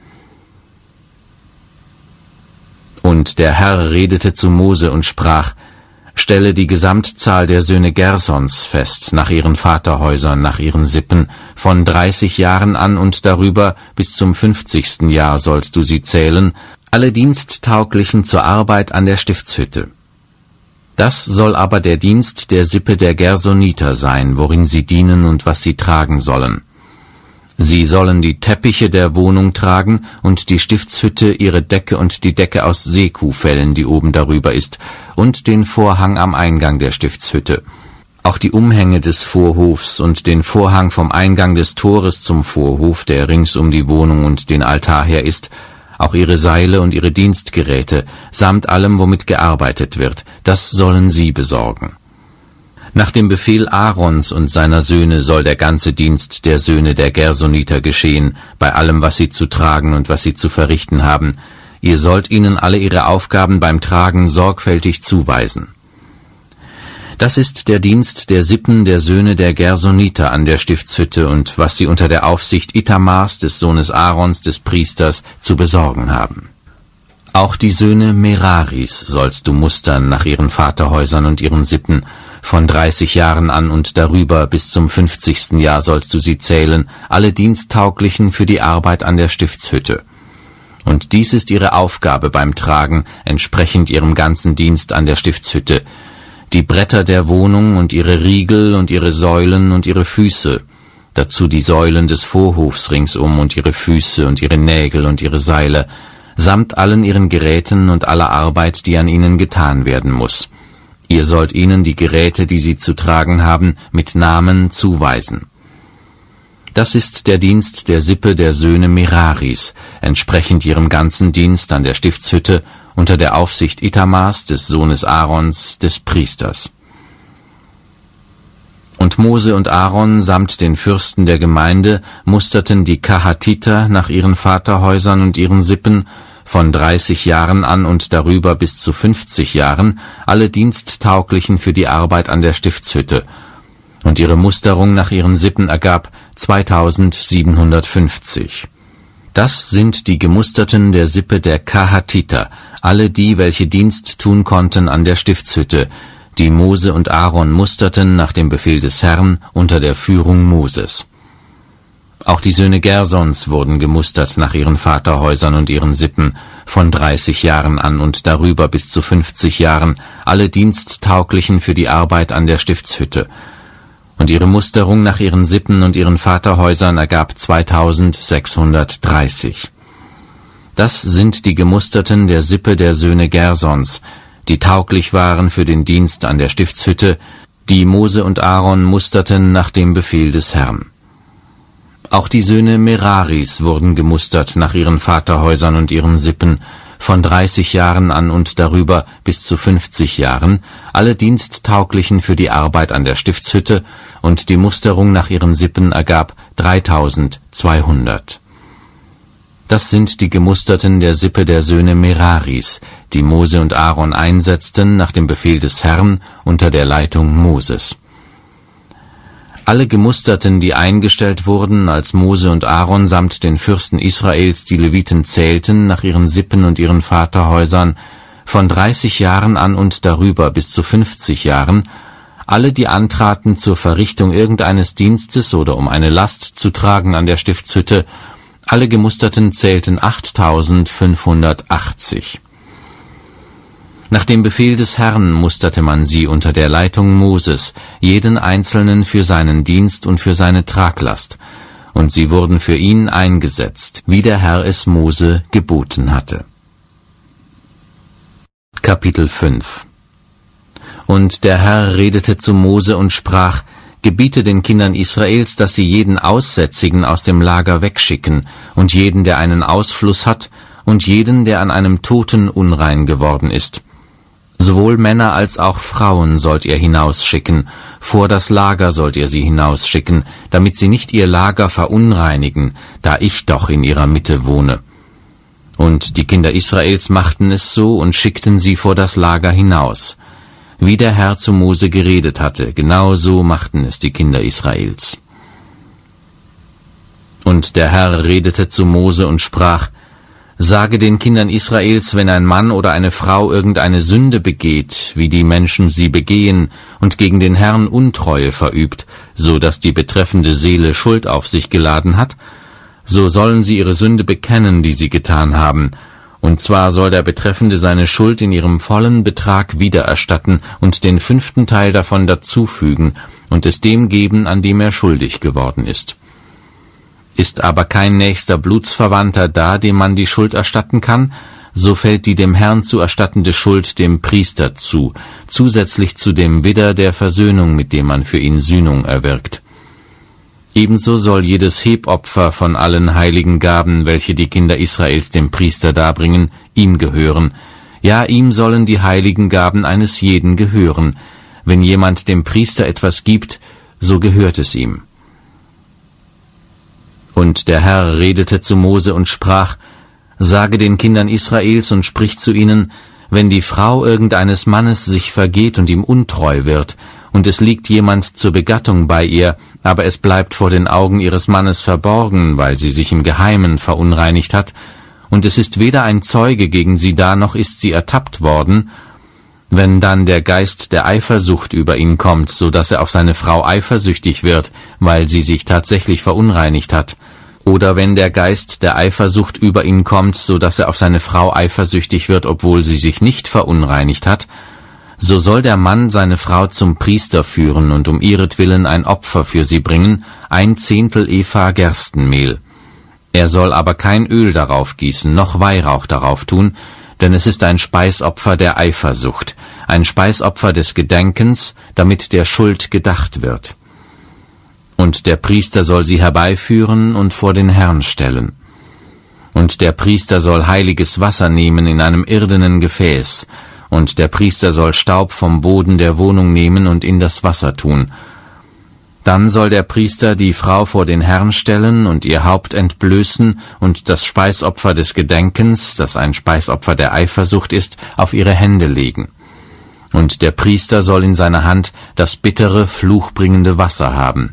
Und der Herr redete zu Mose und sprach: Stelle die Gesamtzahl der Söhne Gersons fest, nach ihren Vaterhäusern, nach ihren Sippen, von 30 Jahren an und darüber, bis zum 50. Jahr sollst du sie zählen, alle Diensttauglichen zur Arbeit an der Stiftshütte. Das soll aber der Dienst der Sippe der Gersoniter sein, worin sie dienen und was sie tragen sollen. Sie sollen die Teppiche der Wohnung tragen und die Stiftshütte, ihre Decke und die Decke aus Seekuhfellen, die oben darüber ist, und den Vorhang am Eingang der Stiftshütte. Auch die Umhänge des Vorhofs und den Vorhang vom Eingang des Tores zum Vorhof, der rings um die Wohnung und den Altar her ist, auch ihre Seile und ihre Dienstgeräte, samt allem, womit gearbeitet wird, das sollen sie besorgen. Nach dem Befehl Aarons und seiner Söhne soll der ganze Dienst der Söhne der Gersoniter geschehen, bei allem, was sie zu tragen und was sie zu verrichten haben. Ihr sollt ihnen alle ihre Aufgaben beim Tragen sorgfältig zuweisen. Das ist der Dienst der Sippen der Söhne der Gersoniter an der Stiftshütte und was sie unter der Aufsicht Itamars, des Sohnes Aarons, des Priesters, zu besorgen haben. Auch die Söhne Meraris sollst du mustern nach ihren Vaterhäusern und ihren Sippen, von 30 Jahren an und darüber bis zum 50. Jahr sollst du sie zählen, alle Diensttauglichen für die Arbeit an der Stiftshütte. Und dies ist ihre Aufgabe beim Tragen, entsprechend ihrem ganzen Dienst an der Stiftshütte: die Bretter der Wohnung und ihre Riegel und ihre Säulen und ihre Füße, dazu die Säulen des Vorhofs ringsum und ihre Füße und ihre Nägel und ihre Seile, samt allen ihren Geräten und aller Arbeit, die an ihnen getan werden muss. Ihr sollt ihnen die Geräte, die sie zu tragen haben, mit Namen zuweisen. Das ist der Dienst der Sippe der Söhne Meraris, entsprechend ihrem ganzen Dienst an der Stiftshütte, unter der Aufsicht Ithamars, des Sohnes Aarons, des Priesters. Und Mose und Aaron samt den Fürsten der Gemeinde musterten die Kahatiter nach ihren Vaterhäusern und ihren Sippen, von 30 Jahren an und darüber bis zu 50 Jahren, alle Diensttauglichen für die Arbeit an der Stiftshütte, und ihre Musterung nach ihren Sippen ergab 2750. Das sind die Gemusterten der Sippe der Kahatiter, alle die, welche Dienst tun konnten an der Stiftshütte, die Mose und Aaron musterten nach dem Befehl des Herrn unter der Führung Moses. Auch die Söhne Gersons wurden gemustert nach ihren Vaterhäusern und ihren Sippen, von 30 Jahren an und darüber bis zu 50 Jahren, alle Diensttauglichen für die Arbeit an der Stiftshütte. Und ihre Musterung nach ihren Sippen und ihren Vaterhäusern ergab 2630. Das sind die Gemusterten der Sippe der Söhne Gersons, die tauglich waren für den Dienst an der Stiftshütte, die Mose und Aaron musterten nach dem Befehl des Herrn. Auch die Söhne Meraris wurden gemustert nach ihren Vaterhäusern und ihren Sippen, von 30 Jahren an und darüber bis zu 50 Jahren, alle Diensttauglichen für die Arbeit an der Stiftshütte, und die Musterung nach ihren Sippen ergab 3200. Das sind die Gemusterten der Sippe der Söhne Meraris, die Mose und Aaron einsetzten nach dem Befehl des Herrn unter der Leitung Moses. Alle Gemusterten, die eingestellt wurden, als Mose und Aaron samt den Fürsten Israels die Leviten zählten nach ihren Sippen und ihren Vaterhäusern, von 30 Jahren an und darüber bis zu 50 Jahren, alle, die antraten zur Verrichtung irgendeines Dienstes oder um eine Last zu tragen an der Stiftshütte, alle Gemusterten zählten 8580. Nach dem Befehl des Herrn musterte man sie unter der Leitung Moses, jeden Einzelnen für seinen Dienst und für seine Traglast, und sie wurden für ihn eingesetzt, wie der Herr es Mose geboten hatte. Kapitel 5. Und der Herr redete zu Mose und sprach: Gebiete den Kindern Israels, dass sie jeden Aussätzigen aus dem Lager wegschicken, und jeden, der einen Ausfluss hat, und jeden, der an einem Toten unrein geworden ist. Sowohl Männer als auch Frauen sollt ihr hinausschicken, vor das Lager sollt ihr sie hinausschicken, damit sie nicht ihr Lager verunreinigen, da ich doch in ihrer Mitte wohne. Und die Kinder Israels machten es so und schickten sie vor das Lager hinaus. Wie der Herr zu Mose geredet hatte, genau so machten es die Kinder Israels. Und der Herr redete zu Mose und sprach: Sage den Kindern Israels, wenn ein Mann oder eine Frau irgendeine Sünde begeht, wie die Menschen sie begehen, und gegen den Herrn Untreue verübt, so dass die betreffende Seele Schuld auf sich geladen hat, so sollen sie ihre Sünde bekennen, die sie getan haben, und zwar soll der Betreffende seine Schuld in ihrem vollen Betrag wiedererstatten und den 5. Teil davon dazufügen und es dem geben, an dem er schuldig geworden ist. Ist aber kein nächster Blutsverwandter da, dem man die Schuld erstatten kann, so fällt die dem Herrn zu erstattende Schuld dem Priester zu, zusätzlich zu dem Widder der Versöhnung, mit dem man für ihn Sühnung erwirkt. Ebenso soll jedes Hebopfer von allen heiligen Gaben, welche die Kinder Israels dem Priester darbringen, ihm gehören. Ja, ihm sollen die heiligen Gaben eines jeden gehören. Wenn jemand dem Priester etwas gibt, so gehört es ihm. Und der Herr redete zu Mose und sprach: Sage den Kindern Israels und sprich zu ihnen: Wenn die Frau irgendeines Mannes sich vergeht und ihm untreu wird, und es liegt jemand zur Begattung bei ihr, aber es bleibt vor den Augen ihres Mannes verborgen, weil sie sich im Geheimen verunreinigt hat, und es ist weder ein Zeuge gegen sie da, noch ist sie ertappt worden, Wenn dann der Geist der Eifersucht über ihn kommt, so dass er auf seine Frau eifersüchtig wird, weil sie sich tatsächlich verunreinigt hat, oder wenn der Geist der Eifersucht über ihn kommt, so dass er auf seine Frau eifersüchtig wird, obwohl sie sich nicht verunreinigt hat, so soll der Mann seine Frau zum Priester führen und um ihretwillen ein Opfer für sie bringen, 1/10 Epha Gerstenmehl. Er soll aber kein Öl darauf gießen, noch Weihrauch darauf tun, denn es ist ein Speisopfer der Eifersucht, ein Speisopfer des Gedenkens, damit der Schuld gedacht wird. Und der Priester soll sie herbeiführen und vor den Herrn stellen. Und der Priester soll heiliges Wasser nehmen in einem irdenen Gefäß, und der Priester soll Staub vom Boden der Wohnung nehmen und in das Wasser tun. Dann soll der Priester die Frau vor den Herrn stellen und ihr Haupt entblößen und das Speisopfer des Gedenkens, das ein Speisopfer der Eifersucht ist, auf ihre Hände legen. Und der Priester soll in seiner Hand das bittere, fluchbringende Wasser haben.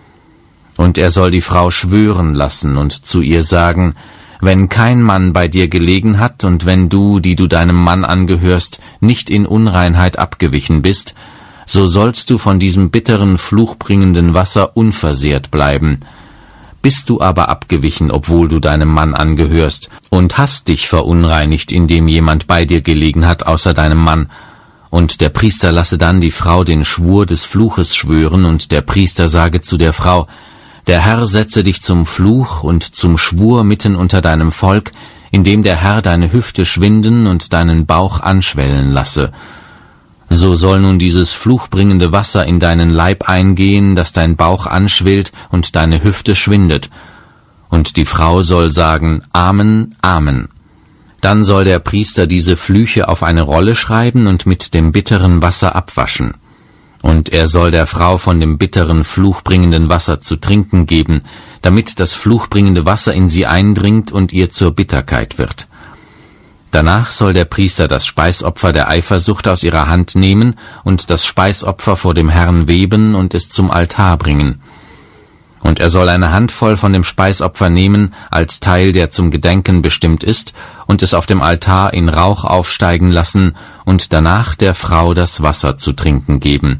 Und er soll die Frau schwören lassen und zu ihr sagen: Wenn kein Mann bei dir gelegen hat und wenn du, die du deinem Mann angehörst, nicht in Unreinheit abgewichen bist, so sollst du von diesem bitteren, fluchbringenden Wasser unversehrt bleiben. Bist du aber abgewichen, obwohl du deinem Mann angehörst, und hast dich verunreinigt, indem jemand bei dir gelegen hat außer deinem Mann, und der Priester lasse dann die Frau den Schwur des Fluches schwören, und der Priester sage zu der Frau: Der Herr setze dich zum Fluch und zum Schwur mitten unter deinem Volk, indem der Herr deine Hüfte schwinden und deinen Bauch anschwellen lasse. So soll nun dieses fluchbringende Wasser in deinen Leib eingehen, dass dein Bauch anschwillt und deine Hüfte schwindet. Und die Frau soll sagen: Amen, Amen. Dann soll der Priester diese Flüche auf eine Rolle schreiben und mit dem bitteren Wasser abwaschen. Und er soll der Frau von dem bitteren, fluchbringenden Wasser zu trinken geben, damit das fluchbringende Wasser in sie eindringt und ihr zur Bitterkeit wird. Danach soll der Priester das Speisopfer der Eifersucht aus ihrer Hand nehmen und das Speisopfer vor dem Herrn weben und es zum Altar bringen. Und er soll eine Handvoll von dem Speisopfer nehmen, als Teil, der zum Gedenken bestimmt ist, und es auf dem Altar in Rauch aufsteigen lassen und danach der Frau das Wasser zu trinken geben.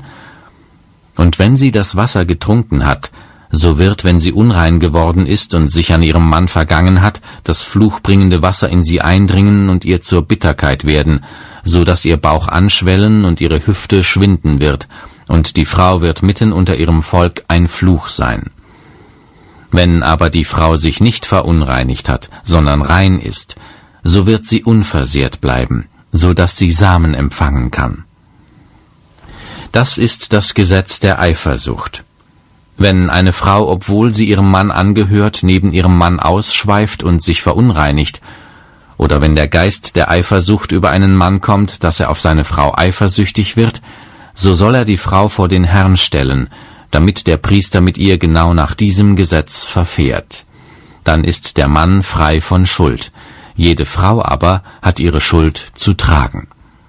Und wenn sie das Wasser getrunken hat, so wird, wenn sie unrein geworden ist und sich an ihrem Mann vergangen hat, das fluchbringende Wasser in sie eindringen und ihr zur Bitterkeit werden, so dass ihr Bauch anschwellen und ihre Hüfte schwinden wird, und die Frau wird mitten unter ihrem Volk ein Fluch sein. Wenn aber die Frau sich nicht verunreinigt hat, sondern rein ist, so wird sie unversehrt bleiben, so dass sie Samen empfangen kann. Das ist das Gesetz der Eifersucht. Wenn eine Frau, obwohl sie ihrem Mann angehört, neben ihrem Mann ausschweift und sich verunreinigt, oder wenn der Geist der Eifersucht über einen Mann kommt, dass er auf seine Frau eifersüchtig wird, so soll er die Frau vor den Herrn stellen, damit der Priester mit ihr genau nach diesem Gesetz verfährt. Dann ist der Mann frei von Schuld, jede Frau aber hat ihre Schuld zu tragen.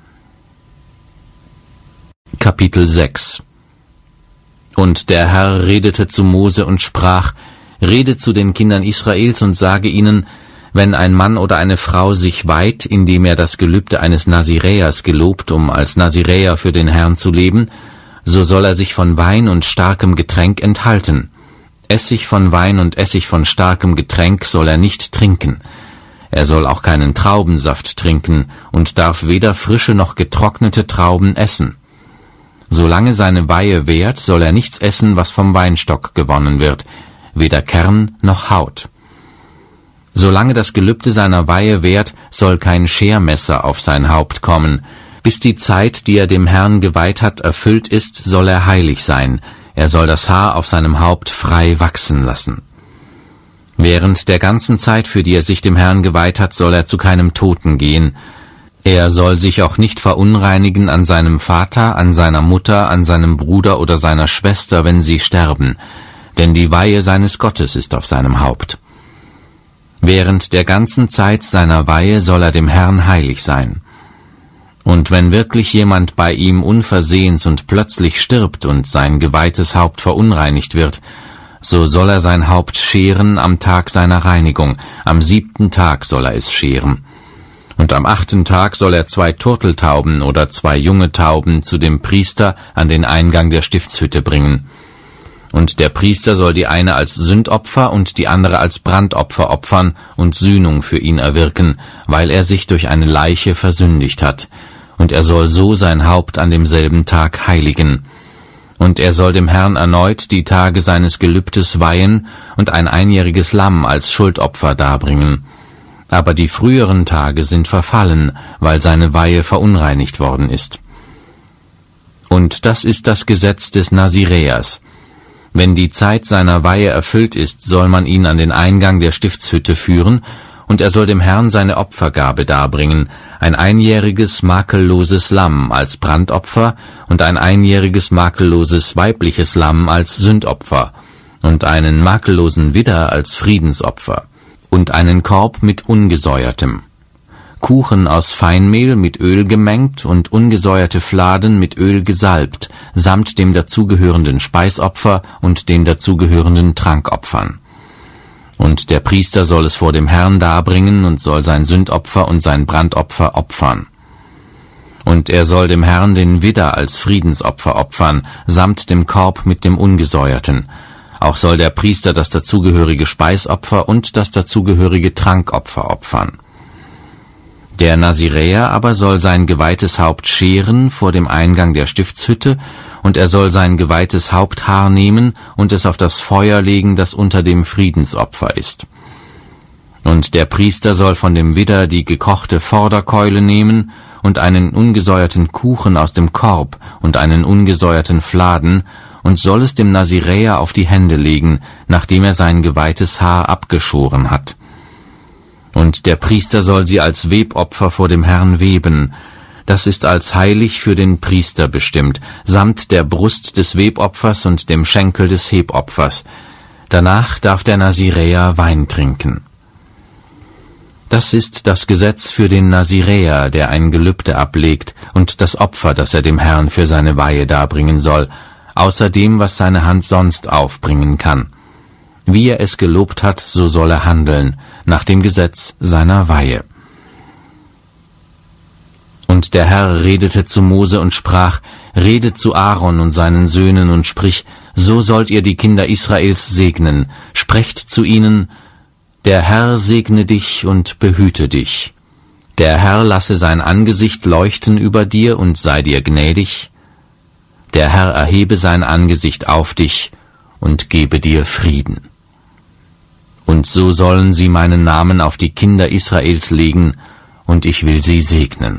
Kapitel 6. Und der Herr redete zu Mose und sprach: Rede zu den Kindern Israels und sage ihnen: Wenn ein Mann oder eine Frau sich weiht, indem er das Gelübde eines Naziräers gelobt, um als Naziräer für den Herrn zu leben, so soll er sich von Wein und starkem Getränk enthalten. Essig von Wein und Essig von starkem Getränk soll er nicht trinken. Er soll auch keinen Traubensaft trinken und darf weder frische noch getrocknete Trauben essen. Solange seine Weihe währt, soll er nichts essen, was vom Weinstock gewonnen wird, weder Kern noch Haut. Solange das Gelübde seiner Weihe währt, soll kein Schermesser auf sein Haupt kommen. Bis die Zeit, die er dem Herrn geweiht hat, erfüllt ist, soll er heilig sein. Er soll das Haar auf seinem Haupt frei wachsen lassen. Während der ganzen Zeit, für die er sich dem Herrn geweiht hat, soll er zu keinem Toten gehen. Er soll sich auch nicht verunreinigen an seinem Vater, an seiner Mutter, an seinem Bruder oder seiner Schwester, wenn sie sterben, denn die Weihe seines Gottes ist auf seinem Haupt. Während der ganzen Zeit seiner Weihe soll er dem Herrn heilig sein. Und wenn wirklich jemand bei ihm unversehens und plötzlich stirbt und sein geweihtes Haupt verunreinigt wird, so soll er sein Haupt scheren am Tag seiner Reinigung, am 7. Tag soll er es scheren. Und am 8. Tag soll er 2 Turteltauben oder 2 junge Tauben zu dem Priester an den Eingang der Stiftshütte bringen. Und der Priester soll die eine als Sündopfer und die andere als Brandopfer opfern und Sühnung für ihn erwirken, weil er sich durch eine Leiche versündigt hat. Und er soll so sein Haupt an demselben Tag heiligen. Und er soll dem Herrn erneut die Tage seines Gelübdes weihen und ein einjähriges Lamm als Schuldopfer darbringen. Aber die früheren Tage sind verfallen, weil seine Weihe verunreinigt worden ist. Und das ist das Gesetz des Naziräers. Wenn die Zeit seiner Weihe erfüllt ist, soll man ihn an den Eingang der Stiftshütte führen, und er soll dem Herrn seine Opfergabe darbringen, ein einjähriges makelloses Lamm als Brandopfer und ein einjähriges makelloses weibliches Lamm als Sündopfer und einen makellosen Widder als Friedensopfer und einen Korb mit ungesäuertem, Kuchen aus Feinmehl mit Öl gemengt und ungesäuerte Fladen mit Öl gesalbt, samt dem dazugehörenden Speisopfer und den dazugehörenden Trankopfern. Und der Priester soll es vor dem Herrn darbringen und soll sein Sündopfer und sein Brandopfer opfern. Und er soll dem Herrn den Widder als Friedensopfer opfern, samt dem Korb mit dem Ungesäuerten. Auch soll der Priester das dazugehörige Speisopfer und das dazugehörige Trankopfer opfern. Der Naziräer aber soll sein geweihtes Haupt scheren vor dem Eingang der Stiftshütte, und er soll sein geweihtes Haupthaar nehmen und es auf das Feuer legen, das unter dem Friedensopfer ist. Und der Priester soll von dem Widder die gekochte Vorderkeule nehmen und einen ungesäuerten Kuchen aus dem Korb und einen ungesäuerten Fladen und soll es dem Naziräer auf die Hände legen, nachdem er sein geweihtes Haar abgeschoren hat. Und der Priester soll sie als Webopfer vor dem Herrn weben. Das ist als heilig für den Priester bestimmt, samt der Brust des Webopfers und dem Schenkel des Hebopfers. Danach darf der Naziräer Wein trinken. Das ist das Gesetz für den Naziräer, der ein Gelübde ablegt, und das Opfer, das er dem Herrn für seine Weihe darbringen soll, außer dem, was seine Hand sonst aufbringen kann. Wie er es gelobt hat, so soll er handeln, nach dem Gesetz seiner Weihe. Und der Herr redete zu Mose und sprach, Rede zu Aaron und seinen Söhnen und sprich, so sollt ihr die Kinder Israels segnen, sprecht zu ihnen, der Herr segne dich und behüte dich. Der Herr lasse sein Angesicht leuchten über dir und sei dir gnädig. Der Herr erhebe sein Angesicht auf dich und gebe dir Frieden. Und so sollen sie meinen Namen auf die Kinder Israels legen, und ich will sie segnen.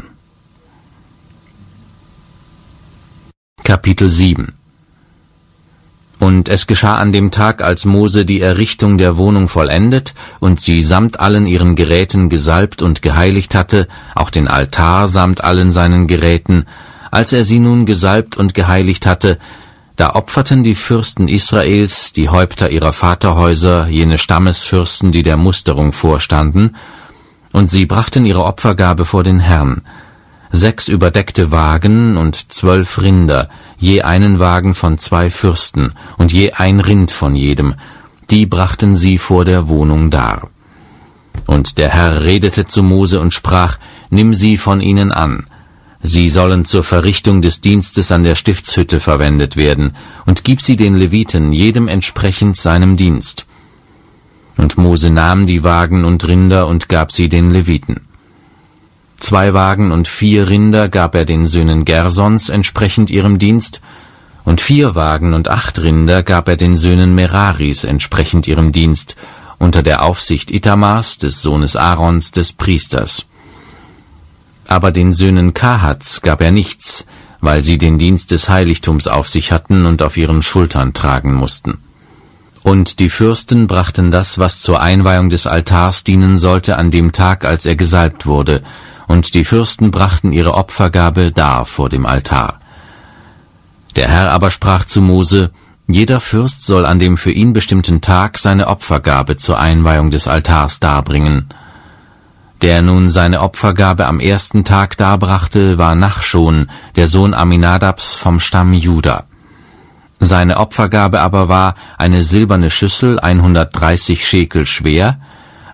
Kapitel 7. Und es geschah an dem Tag, als Mose die Errichtung der Wohnung vollendet und sie samt allen ihren Geräten gesalbt und geheiligt hatte, auch den Altar samt allen seinen Geräten, als er sie nun gesalbt und geheiligt hatte, da opferten die Fürsten Israels, die Häupter ihrer Vaterhäuser, jene Stammesfürsten, die der Musterung vorstanden, und sie brachten ihre Opfergabe vor den Herrn. 6 überdeckte Wagen und 12 Rinder, je einen Wagen von 2 Fürsten und je ein Rind von jedem, die brachten sie vor der Wohnung dar. Und der Herr redete zu Mose und sprach, Nimm sie von ihnen an. Sie sollen zur Verrichtung des Dienstes an der Stiftshütte verwendet werden, und gib sie den Leviten, jedem entsprechend seinem Dienst. Und Mose nahm die Wagen und Rinder und gab sie den Leviten. 2 Wagen und 4 Rinder gab er den Söhnen Gersons entsprechend ihrem Dienst, und 4 Wagen und 8 Rinder gab er den Söhnen Meraris entsprechend ihrem Dienst, unter der Aufsicht Ithamars, des Sohnes Aarons, des Priesters. Aber den Söhnen Kahats gab er nichts, weil sie den Dienst des Heiligtums auf sich hatten und auf ihren Schultern tragen mussten. Und die Fürsten brachten das, was zur Einweihung des Altars dienen sollte, an dem Tag, als er gesalbt wurde, und die Fürsten brachten ihre Opfergabe dar vor dem Altar. Der Herr aber sprach zu Mose, Jeder Fürst soll an dem für ihn bestimmten Tag seine Opfergabe zur Einweihung des Altars darbringen. Der nun seine Opfergabe am 1. Tag darbrachte, war Nachschon, der Sohn Aminadabs vom Stamm Juda. Seine Opfergabe aber war eine silberne Schüssel, 130 Schekel schwer,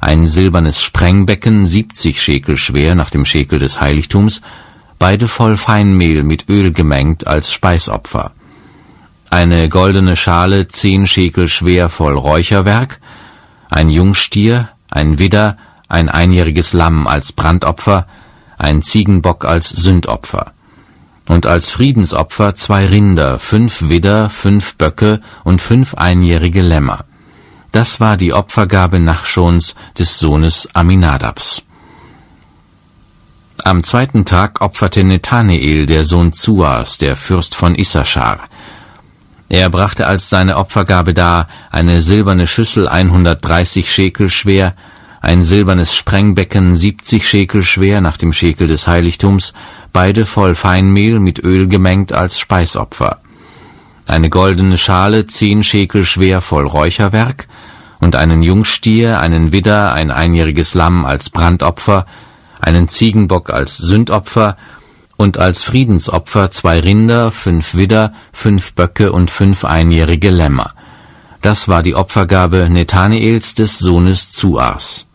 ein silbernes Sprengbecken 70 Schekel schwer nach dem Schekel des Heiligtums, beide voll Feinmehl mit Öl gemengt als Speisopfer. Eine goldene Schale 10 Schekel schwer voll Räucherwerk, ein Jungstier, ein Widder, ein einjähriges Lamm als Brandopfer, ein Ziegenbock als Sündopfer. Und als Friedensopfer 2 Rinder, 5 Widder, 5 Böcke und 5 einjährige Lämmer. Das war die Opfergabe Nachschons des Sohnes Aminadabs. Am 2. Tag opferte Nethaneel, der Sohn Zuars, der Fürst von Issaschar. Er brachte als seine Opfergabe dar eine silberne Schüssel 130 Schekel schwer, ein silbernes Sprengbecken 70 Schekel schwer nach dem Schekel des Heiligtums, beide voll Feinmehl mit Öl gemengt als Speisopfer. Eine goldene Schale 10 Schekel schwer voll Räucherwerk und einen Jungstier, einen Widder, ein einjähriges Lamm als Brandopfer, einen Ziegenbock als Sündopfer und als Friedensopfer 2 Rinder, 5 Widder, 5 Böcke und 5 einjährige Lämmer. Das war die Opfergabe Nethaneels des Sohnes Zuars.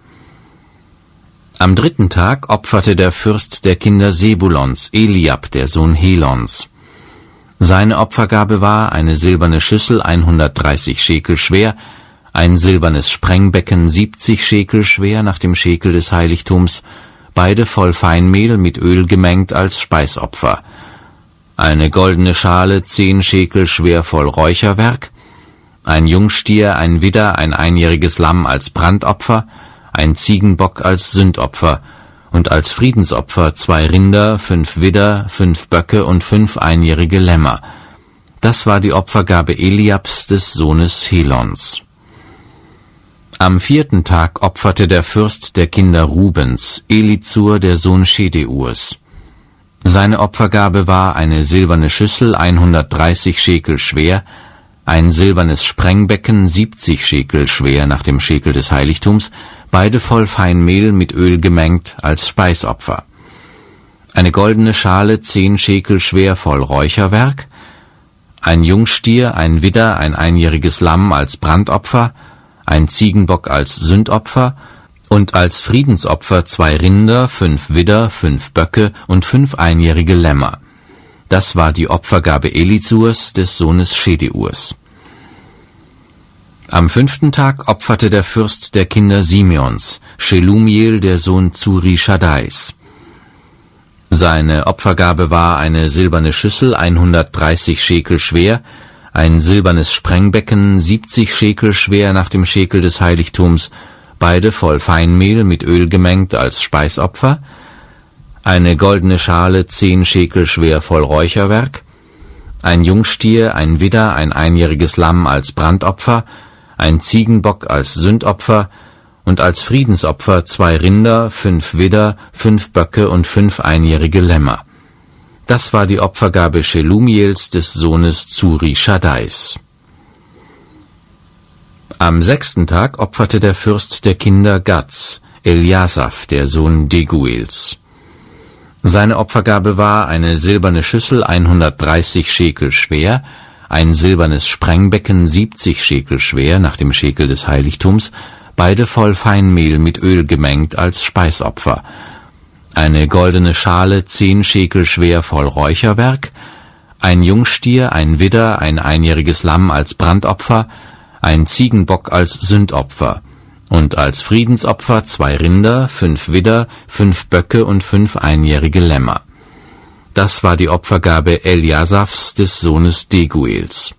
Am 3. Tag opferte der Fürst der Kinder Sebulons, Eliab, der Sohn Helons. Seine Opfergabe war eine silberne Schüssel 130 Schekel schwer, ein silbernes Sprengbecken 70 Schekel schwer nach dem Schekel des Heiligtums, beide voll Feinmehl mit Öl gemengt als Speisopfer. Eine goldene Schale 10 Schekel schwer voll Räucherwerk, ein Jungstier, ein Widder, ein einjähriges Lamm als Brandopfer, ein Ziegenbock als Sündopfer und als Friedensopfer 2 Rinder, 5 Widder, 5 Böcke und 5 einjährige Lämmer. Das war die Opfergabe Eliabs des Sohnes Helons. Am 4. Tag opferte der Fürst der Kinder Rubens, Elizur, der Sohn Schedeurs. Seine Opfergabe war eine silberne Schüssel 130 Schekel schwer, ein silbernes Sprengbecken 70 Schekel schwer nach dem Schekel des Heiligtums, beide voll Feinmehl mit Öl gemengt als Speisopfer. Eine goldene Schale 10 Schekel schwer voll Räucherwerk, ein Jungstier, ein Widder, ein einjähriges Lamm als Brandopfer, ein Ziegenbock als Sündopfer und als Friedensopfer 2 Rinder, 5 Widder, 5 Böcke und 5 einjährige Lämmer. Das war die Opfergabe Elizurs des Sohnes Schedeurs. Am 5. Tag opferte der Fürst der Kinder Simeons, Shelumiel, der Sohn Zuri-Shaddais. Seine Opfergabe war eine silberne Schüssel 130 Schekel schwer, ein silbernes Sprengbecken 70 Schekel schwer nach dem Schekel des Heiligtums, beide voll Feinmehl mit Öl gemengt als Speisopfer, eine goldene Schale 10 Schekel schwer voll Räucherwerk, ein Jungstier, ein Widder, ein einjähriges Lamm als Brandopfer, ein Ziegenbock als Sündopfer und als Friedensopfer 2 Rinder, 5 Widder, 5 Böcke und 5 einjährige Lämmer. Das war die Opfergabe Shelumiels des Sohnes Zuri-Shaddais. Am 6. Tag opferte der Fürst der Kinder Gads, Eliasaph, der Sohn Deguels. Seine Opfergabe war eine silberne Schüssel 130 Schekel schwer, ein silbernes Sprengbecken 70 Schekel schwer nach dem Schekel des Heiligtums, beide voll Feinmehl mit Öl gemengt als Speisopfer. Eine goldene Schale 10 Schekel schwer voll Räucherwerk, ein Jungstier, ein Widder, ein einjähriges Lamm als Brandopfer, ein Ziegenbock als Sündopfer und als Friedensopfer 2 Rinder, 5 Widder, 5 Böcke und 5 einjährige Lämmer. Das war die Opfergabe Eliasaphs des Sohnes Deguels.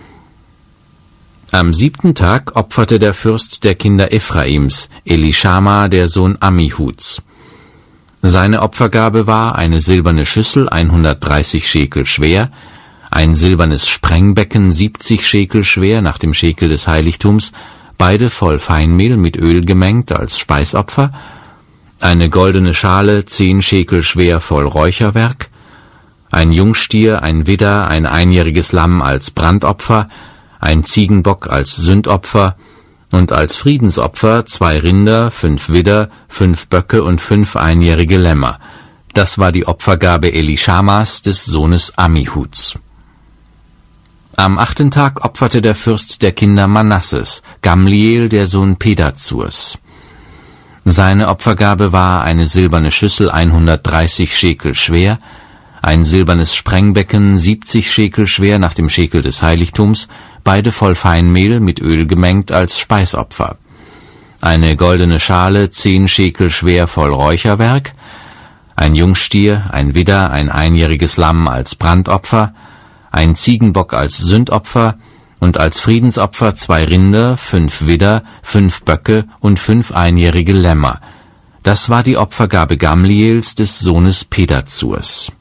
Am 7. Tag opferte der Fürst der Kinder Ephraims, Elishama, der Sohn Ammihuds. Seine Opfergabe war eine silberne Schüssel 130 Schekel schwer, ein silbernes Sprengbecken 70 Schekel schwer nach dem Schekel des Heiligtums, beide voll Feinmehl mit Öl gemengt als Speisopfer, eine goldene Schale 10 Schekel schwer voll Räucherwerk, ein Jungstier, ein Widder, ein einjähriges Lamm als Brandopfer, ein Ziegenbock als Sündopfer und als Friedensopfer 2 Rinder, 5 Widder, 5 Böcke und 5 einjährige Lämmer. Das war die Opfergabe Elishamas des Sohnes Ammihuds. Am 8. Tag opferte der Fürst der Kinder Manasses, Gamliel, der Sohn Pedazurs. Seine Opfergabe war eine silberne Schüssel 130 Schekel schwer, ein silbernes Sprengbecken 70 Schekel schwer nach dem Schekel des Heiligtums, beide voll Feinmehl mit Öl gemengt als Speisopfer. Eine goldene Schale 10 Schekel schwer voll Räucherwerk, ein Jungstier, ein Widder, ein einjähriges Lamm als Brandopfer, ein Ziegenbock als Sündopfer und als Friedensopfer 2 Rinder, 5 Widder, 5 Böcke und 5 einjährige Lämmer. Das war die Opfergabe Gamliels des Sohnes Pedazurs.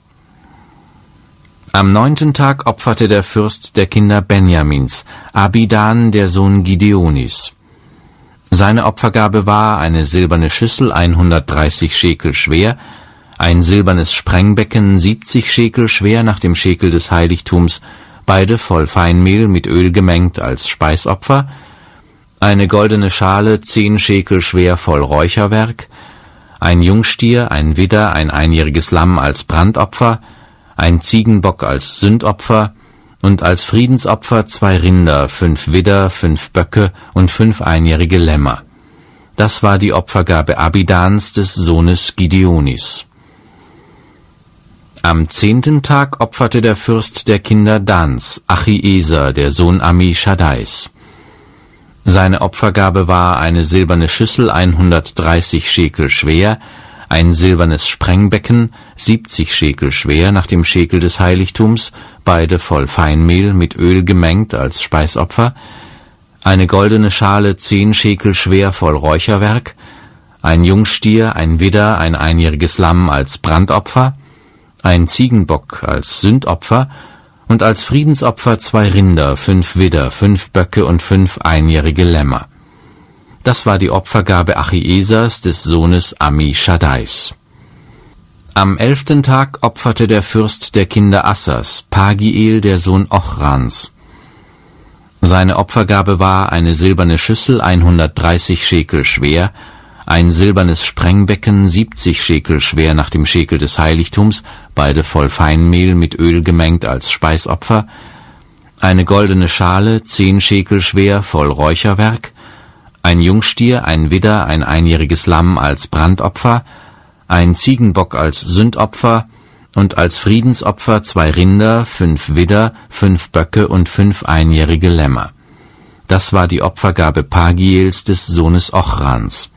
Am 9. Tag opferte der Fürst der Kinder Benjamins, Abidan, der Sohn Gideonis. Seine Opfergabe war eine silberne Schüssel 130 Schekel schwer, ein silbernes Sprengbecken 70 Schekel schwer nach dem Schekel des Heiligtums, beide voll Feinmehl mit Öl gemengt als Speisopfer, eine goldene Schale 10 Schekel schwer voll Räucherwerk, ein Jungstier, ein Widder, ein einjähriges Lamm als Brandopfer, ein Ziegenbock als Sündopfer und als Friedensopfer 2 Rinder, 5 Widder, 5 Böcke und 5 einjährige Lämmer. Das war die Opfergabe Abidans des Sohnes Gideonis. Am 10. Tag opferte der Fürst der Kinder Dans, Achieser, der Sohn Amischaddais. Seine Opfergabe war eine silberne Schüssel 130 Schekel schwer, ein silbernes Sprengbecken 70 Schekel schwer nach dem Schekel des Heiligtums, beide voll Feinmehl mit Öl gemengt als Speisopfer, eine goldene Schale 10 Schekel schwer voll Räucherwerk, ein Jungstier, ein Widder, ein einjähriges Lamm als Brandopfer, ein Ziegenbock als Sündopfer und als Friedensopfer 2 Rinder, 5 Widder, 5 Böcke und 5 einjährige Lämmer. Das war die Opfergabe Achiesers des Sohnes Amischaddais. Am 11. Tag opferte der Fürst der Kinder Assers, Pagiel, der Sohn Ochrans. Seine Opfergabe war eine silberne Schüssel 130 Schekel schwer, ein silbernes Sprengbecken 70 Schekel schwer nach dem Schekel des Heiligtums, beide voll Feinmehl mit Öl gemengt als Speisopfer, eine goldene Schale 10 Schekel schwer voll Räucherwerk, ein Jungstier, ein Widder, ein einjähriges Lamm als Brandopfer, ein Ziegenbock als Sündopfer und als Friedensopfer 2 Rinder, 5 Widder, 5 Böcke und 5 einjährige Lämmer. Das war die Opfergabe Pagiels des Sohnes Ochrans.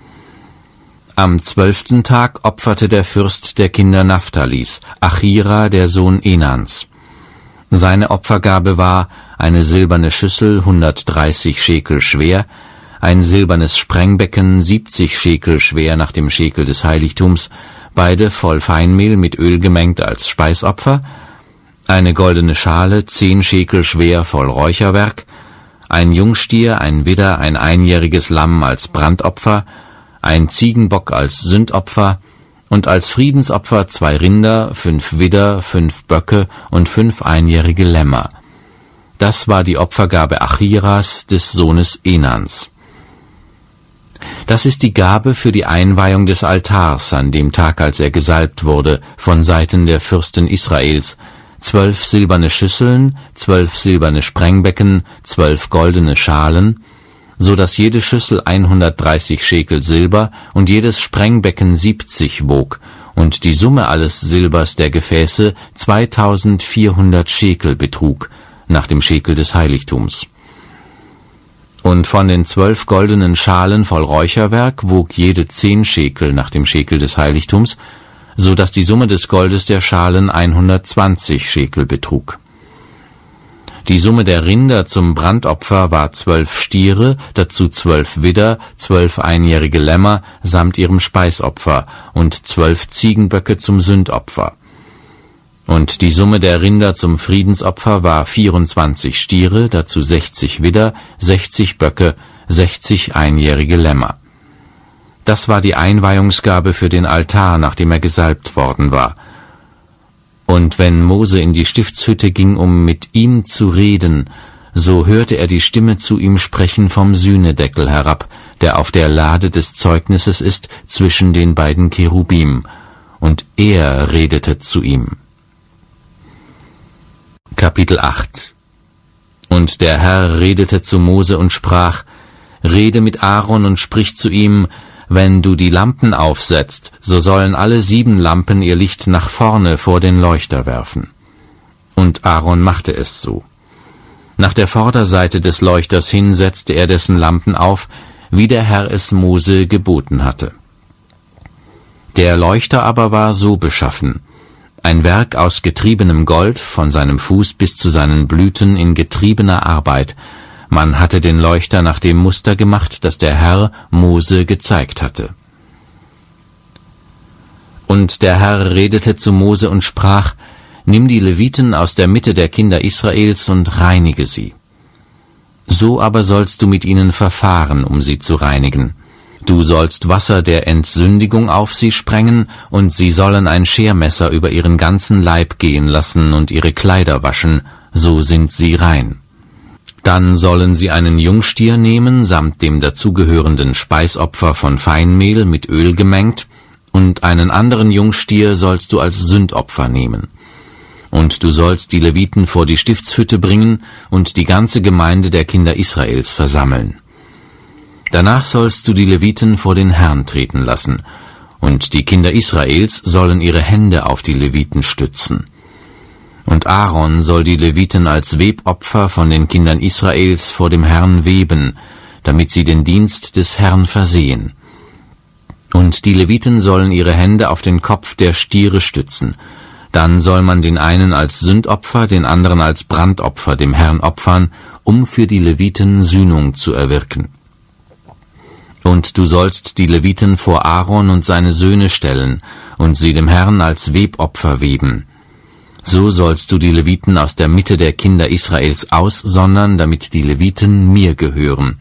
Am 12. Tag opferte der Fürst der Kinder Naphtalis, Achira, der Sohn Enans. Seine Opfergabe war eine silberne Schüssel 130 Schekel schwer, ein silbernes Sprengbecken 70 Schekel schwer nach dem Schekel des Heiligtums, beide voll Feinmehl mit Öl gemengt als Speisopfer, eine goldene Schale 10 Schekel schwer voll Räucherwerk, ein Jungstier, ein Widder, ein einjähriges Lamm als Brandopfer, ein Ziegenbock als Sündopfer und als Friedensopfer 2 Rinder, 5 Widder, 5 Böcke und 5 einjährige Lämmer. Das war die Opfergabe Achiras des Sohnes Enans. Das ist die Gabe für die Einweihung des Altars an dem Tag, als er gesalbt wurde, von Seiten der Fürsten Israels: 12 silberne Schüsseln, 12 silberne Sprengbecken, 12 goldene Schalen, so dass jede Schüssel 130 Schekel Silber und jedes Sprengbecken 70 wog, und die Summe alles Silbers der Gefäße 2400 Schekel betrug, nach dem Schekel des Heiligtums. Und von den 12 goldenen Schalen voll Räucherwerk wog jede 10 Schekel nach dem Schekel des Heiligtums, so dass die Summe des Goldes der Schalen 120 Schekel betrug. Die Summe der Rinder zum Brandopfer war 12 Stiere, dazu 12 Widder, 12 einjährige Lämmer samt ihrem Speisopfer und 12 Ziegenböcke zum Sündopfer. Und die Summe der Rinder zum Friedensopfer war 24 Stiere, dazu 60 Widder, 60 Böcke, 60 einjährige Lämmer. Das war die Einweihungsgabe für den Altar, nachdem er gesalbt worden war. Und wenn Mose in die Stiftshütte ging, um mit ihm zu reden, so hörte er die Stimme zu ihm sprechen vom Sühnedeckel herab, der auf der Lade des Zeugnisses ist zwischen den beiden Cherubim, und er redete zu ihm. Kapitel 8. Und der Herr redete zu Mose und sprach: Rede mit Aaron und sprich zu ihm: wenn du die Lampen aufsetzt, so sollen alle 7 Lampen ihr Licht nach vorne vor den Leuchter werfen. Und Aaron machte es so. Nach der Vorderseite des Leuchters hin setzte er dessen Lampen auf, wie der Herr es Mose geboten hatte. Der Leuchter aber war so beschaffen: ein Werk aus getriebenem Gold, von seinem Fuß bis zu seinen Blüten in getriebener Arbeit. Man hatte den Leuchter nach dem Muster gemacht, das der Herr Mose gezeigt hatte. Und der Herr redete zu Mose und sprach: Nimm die Leviten aus der Mitte der Kinder Israels und reinige sie. So aber sollst du mit ihnen verfahren, um sie zu reinigen. Du sollst Wasser der Entsündigung auf sie sprengen, und sie sollen ein Schermesser über ihren ganzen Leib gehen lassen und ihre Kleider waschen, so sind sie rein. Dann sollen sie einen Jungstier nehmen, samt dem dazugehörenden Speisopfer von Feinmehl mit Öl gemengt, und einen anderen Jungstier sollst du als Sündopfer nehmen. Und du sollst die Leviten vor die Stiftshütte bringen und die ganze Gemeinde der Kinder Israels versammeln. Danach sollst du die Leviten vor den Herrn treten lassen, und die Kinder Israels sollen ihre Hände auf die Leviten stützen. Und Aaron soll die Leviten als Webopfer von den Kindern Israels vor dem Herrn weben, damit sie den Dienst des Herrn versehen. Und die Leviten sollen ihre Hände auf den Kopf der Stiere stützen. Dann soll man den einen als Sündopfer, den anderen als Brandopfer dem Herrn opfern, um für die Leviten Sühnung zu erwirken. Und du sollst die Leviten vor Aaron und seine Söhne stellen und sie dem Herrn als Webopfer weben. So sollst du die Leviten aus der Mitte der Kinder Israels aussondern, damit die Leviten mir gehören.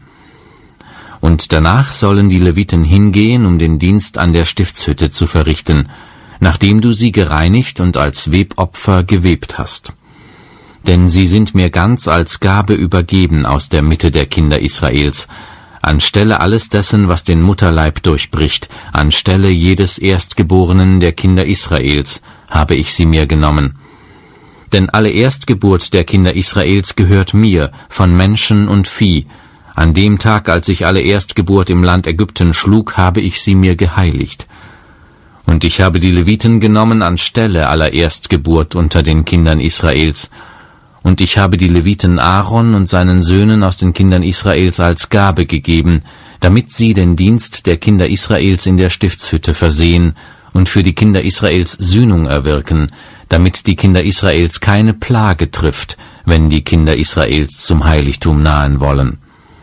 Und danach sollen die Leviten hingehen, um den Dienst an der Stiftshütte zu verrichten, nachdem du sie gereinigt und als Webopfer gewebt hast. Denn sie sind mir ganz als Gabe übergeben aus der Mitte der Kinder Israels, anstelle alles dessen, was den Mutterleib durchbricht, anstelle jedes Erstgeborenen der Kinder Israels, habe ich sie mir genommen. Denn alle Erstgeburt der Kinder Israels gehört mir, von Menschen und Vieh. An dem Tag, als ich alle Erstgeburt im Land Ägypten schlug, habe ich sie mir geheiligt. Und ich habe die Leviten genommen anstelle aller Erstgeburt unter den Kindern Israels. Und ich habe die Leviten Aaron und seinen Söhnen aus den Kindern Israels als Gabe gegeben, damit sie den Dienst der Kinder Israels in der Stiftshütte versehen und für die Kinder Israels Sühnung erwirken, damit die Kinder Israels keine Plage trifft, wenn die Kinder Israels zum Heiligtum nahen wollen.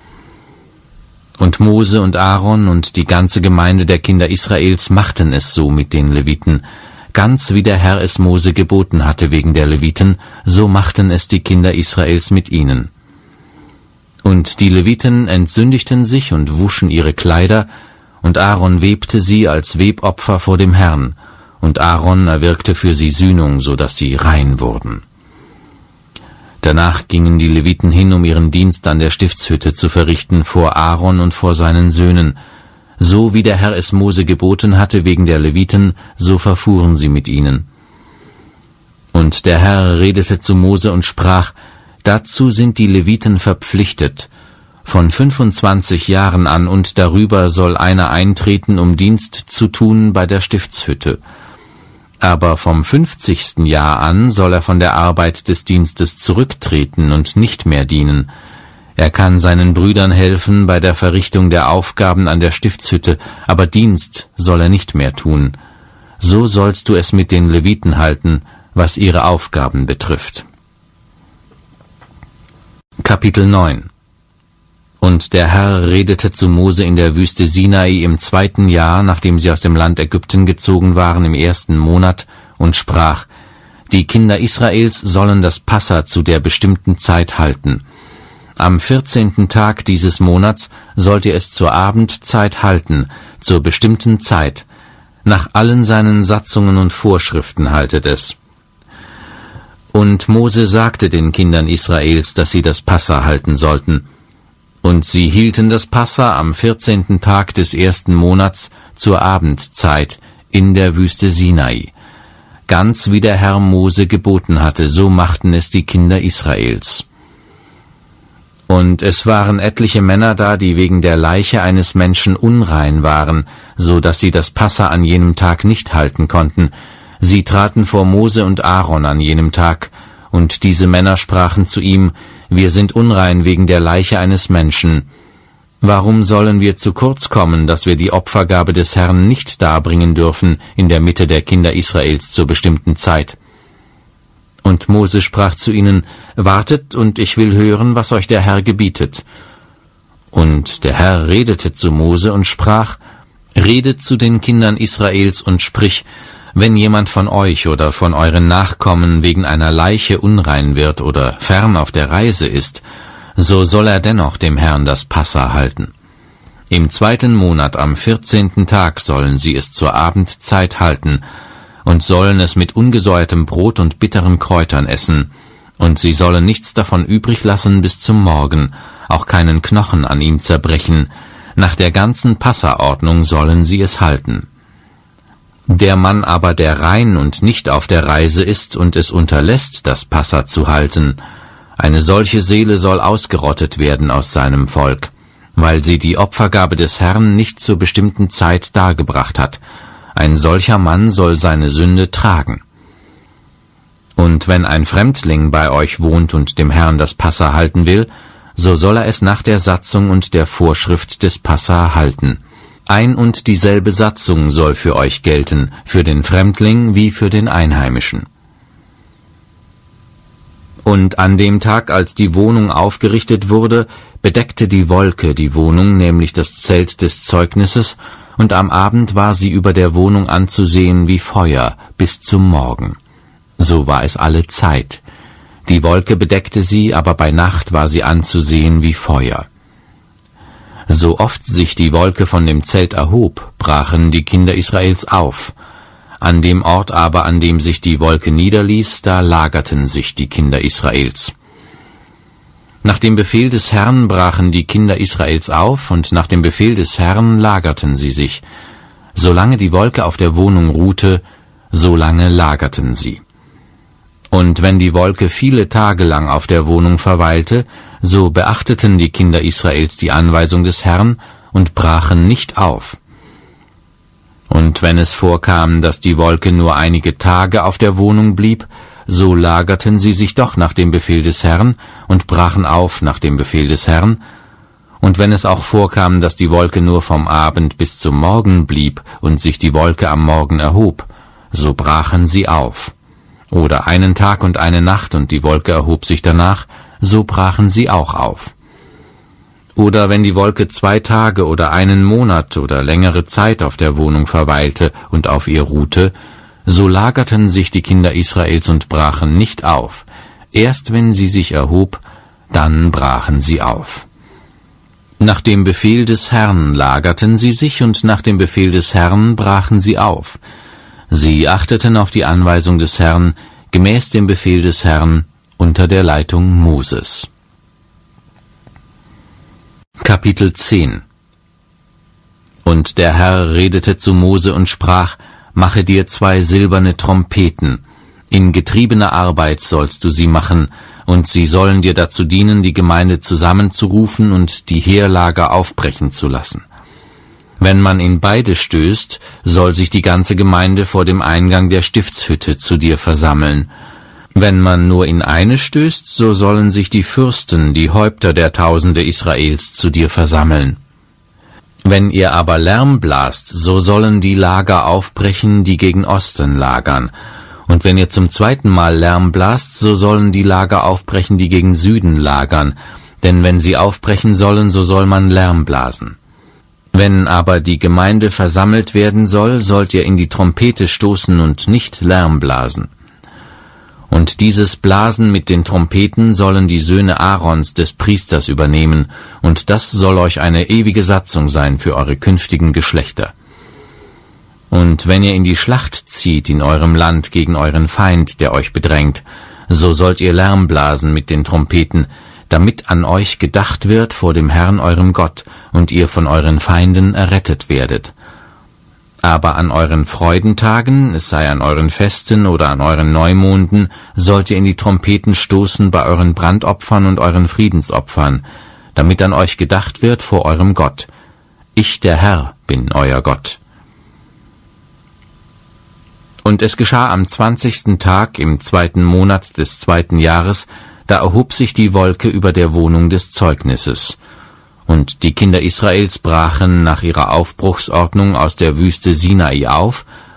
Und Mose und Aaron und die ganze Gemeinde der Kinder Israels machten es so mit den Leviten, ganz wie der Herr es Mose geboten hatte wegen der Leviten, so machten es die Kinder Israels mit ihnen. Und die Leviten entsündigten sich und wuschen ihre Kleider, und Aaron webte sie als Webopfer vor dem Herrn, und Aaron erwirkte für sie Sühnung, so dass sie rein wurden. Danach gingen die Leviten hin, um ihren Dienst an der Stiftshütte zu verrichten, vor Aaron und vor seinen Söhnen. So wie der Herr es Mose geboten hatte wegen der Leviten, so verfuhren sie mit ihnen. Und der Herr redete zu Mose und sprach: Dazu sind die Leviten verpflichtet. Von 25 Jahren an und darüber soll einer eintreten, um Dienst zu tun bei der Stiftshütte. Aber vom 50. Jahr an soll er von der Arbeit des Dienstes zurücktreten und nicht mehr dienen. Er kann seinen Brüdern helfen bei der Verrichtung der Aufgaben an der Stiftshütte, aber Dienst soll er nicht mehr tun. So sollst du es mit den Leviten halten, was ihre Aufgaben betrifft. Kapitel 9. Und der Herr redete zu Mose in der Wüste Sinai im 2. Jahr, nachdem sie aus dem Land Ägypten gezogen waren, im 1. Monat, und sprach: Die Kinder Israels sollen das Passa zu der bestimmten Zeit halten. Am 14. Tag dieses Monats sollt ihr es zur Abendzeit halten, zur bestimmten Zeit. Nach allen seinen Satzungen und Vorschriften haltet es. Und Mose sagte den Kindern Israels, dass sie das Passa halten sollten. Und sie hielten das Passa am 14. Tag des 1. Monats zur Abendzeit in der Wüste Sinai. Ganz wie der Herr Mose geboten hatte, so machten es die Kinder Israels. Und es waren etliche Männer da, die wegen der Leiche eines Menschen unrein waren, so dass sie das Passa an jenem Tag nicht halten konnten. Sie traten vor Mose und Aaron an jenem Tag, und diese Männer sprachen zu ihm: Wir sind unrein wegen der Leiche eines Menschen. Warum sollen wir zu kurz kommen, dass wir die Opfergabe des Herrn nicht darbringen dürfen in der Mitte der Kinder Israels zur bestimmten Zeit? Und Mose sprach zu ihnen: Wartet, und ich will hören, was euch der Herr gebietet. Und der Herr redete zu Mose und sprach: Redet zu den Kindern Israels und sprich: Wenn jemand von euch oder von euren Nachkommen wegen einer Leiche unrein wird oder fern auf der Reise ist, so soll er dennoch dem Herrn das Passa halten. Im 2. Monat am 14. Tag sollen sie es zur Abendzeit halten und sollen es mit ungesäuertem Brot und bitteren Kräutern essen, und sie sollen nichts davon übrig lassen bis zum Morgen, auch keinen Knochen an ihm zerbrechen. Nach der ganzen Passaordnung sollen sie es halten. Der Mann aber, der rein und nicht auf der Reise ist und es unterlässt, das Passa zu halten, eine solche Seele soll ausgerottet werden aus seinem Volk, weil sie die Opfergabe des Herrn nicht zur bestimmten Zeit dargebracht hat. Ein solcher Mann soll seine Sünde tragen. Und wenn ein Fremdling bei euch wohnt und dem Herrn das Passa halten will, so soll er es nach der Satzung und der Vorschrift des Passa halten. Ein und dieselbe Satzung soll für euch gelten, für den Fremdling wie für den Einheimischen. Und an dem Tag, als die Wohnung aufgerichtet wurde, bedeckte die Wolke die Wohnung, nämlich das Zelt des Zeugnisses, und am Abend war sie über der Wohnung anzusehen wie Feuer bis zum Morgen. So war es alle Zeit. Die Wolke bedeckte sie, aber bei Nacht war sie anzusehen wie Feuer. So oft sich die Wolke von dem Zelt erhob, brachen die Kinder Israels auf. An dem Ort aber, an dem sich die Wolke niederließ, da lagerten sich die Kinder Israels. Nach dem Befehl des Herrn brachen die Kinder Israels auf, und nach dem Befehl des Herrn lagerten sie sich. Solange die Wolke auf der Wohnung ruhte, solange lagerten sie. Und wenn die Wolke viele Tage lang auf der Wohnung verweilte, so beachteten die Kinder Israels die Anweisung des Herrn und brachen nicht auf. Und wenn es vorkam, dass die Wolke nur einige Tage auf der Wohnung blieb, so lagerten sie sich doch nach dem Befehl des Herrn und brachen auf nach dem Befehl des Herrn. Und wenn es auch vorkam, dass die Wolke nur vom Abend bis zum Morgen blieb und sich die Wolke am Morgen erhob, so brachen sie auf. Oder einen Tag und eine Nacht und die Wolke erhob sich danach, so brachen sie auch auf. Oder wenn die Wolke 2 Tage oder einen Monat oder längere Zeit auf der Wohnung verweilte und auf ihr ruhte, so lagerten sich die Kinder Israels und brachen nicht auf. Erst wenn sie sich erhob, dann brachen sie auf. Nach dem Befehl des Herrn lagerten sie sich, und nach dem Befehl des Herrn brachen sie auf. Sie achteten auf die Anweisung des Herrn, gemäß dem Befehl des Herrn, unter der Leitung Moses. Kapitel 10. Und der Herr redete zu Mose und sprach: Mache dir 2 silberne Trompeten. In getriebener Arbeit sollst du sie machen, und sie sollen dir dazu dienen, die Gemeinde zusammenzurufen und die Heerlager aufbrechen zu lassen. Wenn man in beide stößt, soll sich die ganze Gemeinde vor dem Eingang der Stiftshütte zu dir versammeln. Wenn man nur in eine stößt, so sollen sich die Fürsten, die Häupter der Tausende Israels, zu dir versammeln. Wenn ihr aber Lärm blast, so sollen die Lager aufbrechen, die gegen Osten lagern. Und wenn ihr zum 2. Mal Lärm blast, so sollen die Lager aufbrechen, die gegen Süden lagern. Denn wenn sie aufbrechen sollen, so soll man Lärm blasen. Wenn aber die Gemeinde versammelt werden soll, sollt ihr in die Trompete stoßen und nicht Lärm blasen. Und dieses Blasen mit den Trompeten sollen die Söhne Aarons des Priesters übernehmen, und das soll euch eine ewige Satzung sein für eure künftigen Geschlechter. Und wenn ihr in die Schlacht zieht in eurem Land gegen euren Feind, der euch bedrängt, so sollt ihr Lärm blasen mit den Trompeten, damit an euch gedacht wird vor dem Herrn eurem Gott und ihr von euren Feinden errettet werdet. Aber an euren Freudentagen, es sei an euren Festen oder an euren Neumonden, sollt ihr in die Trompeten stoßen bei euren Brandopfern und euren Friedensopfern, damit an euch gedacht wird vor eurem Gott. Ich, der Herr, bin euer Gott. Und es geschah am 20. Tag im 2. Monat des 2. Jahres, da erhob sich die Wolke über der Wohnung des Zeugnisses. Und die Kinder Israels brachen nach ihrer Aufbruchsordnung aus der Wüste Sinai auf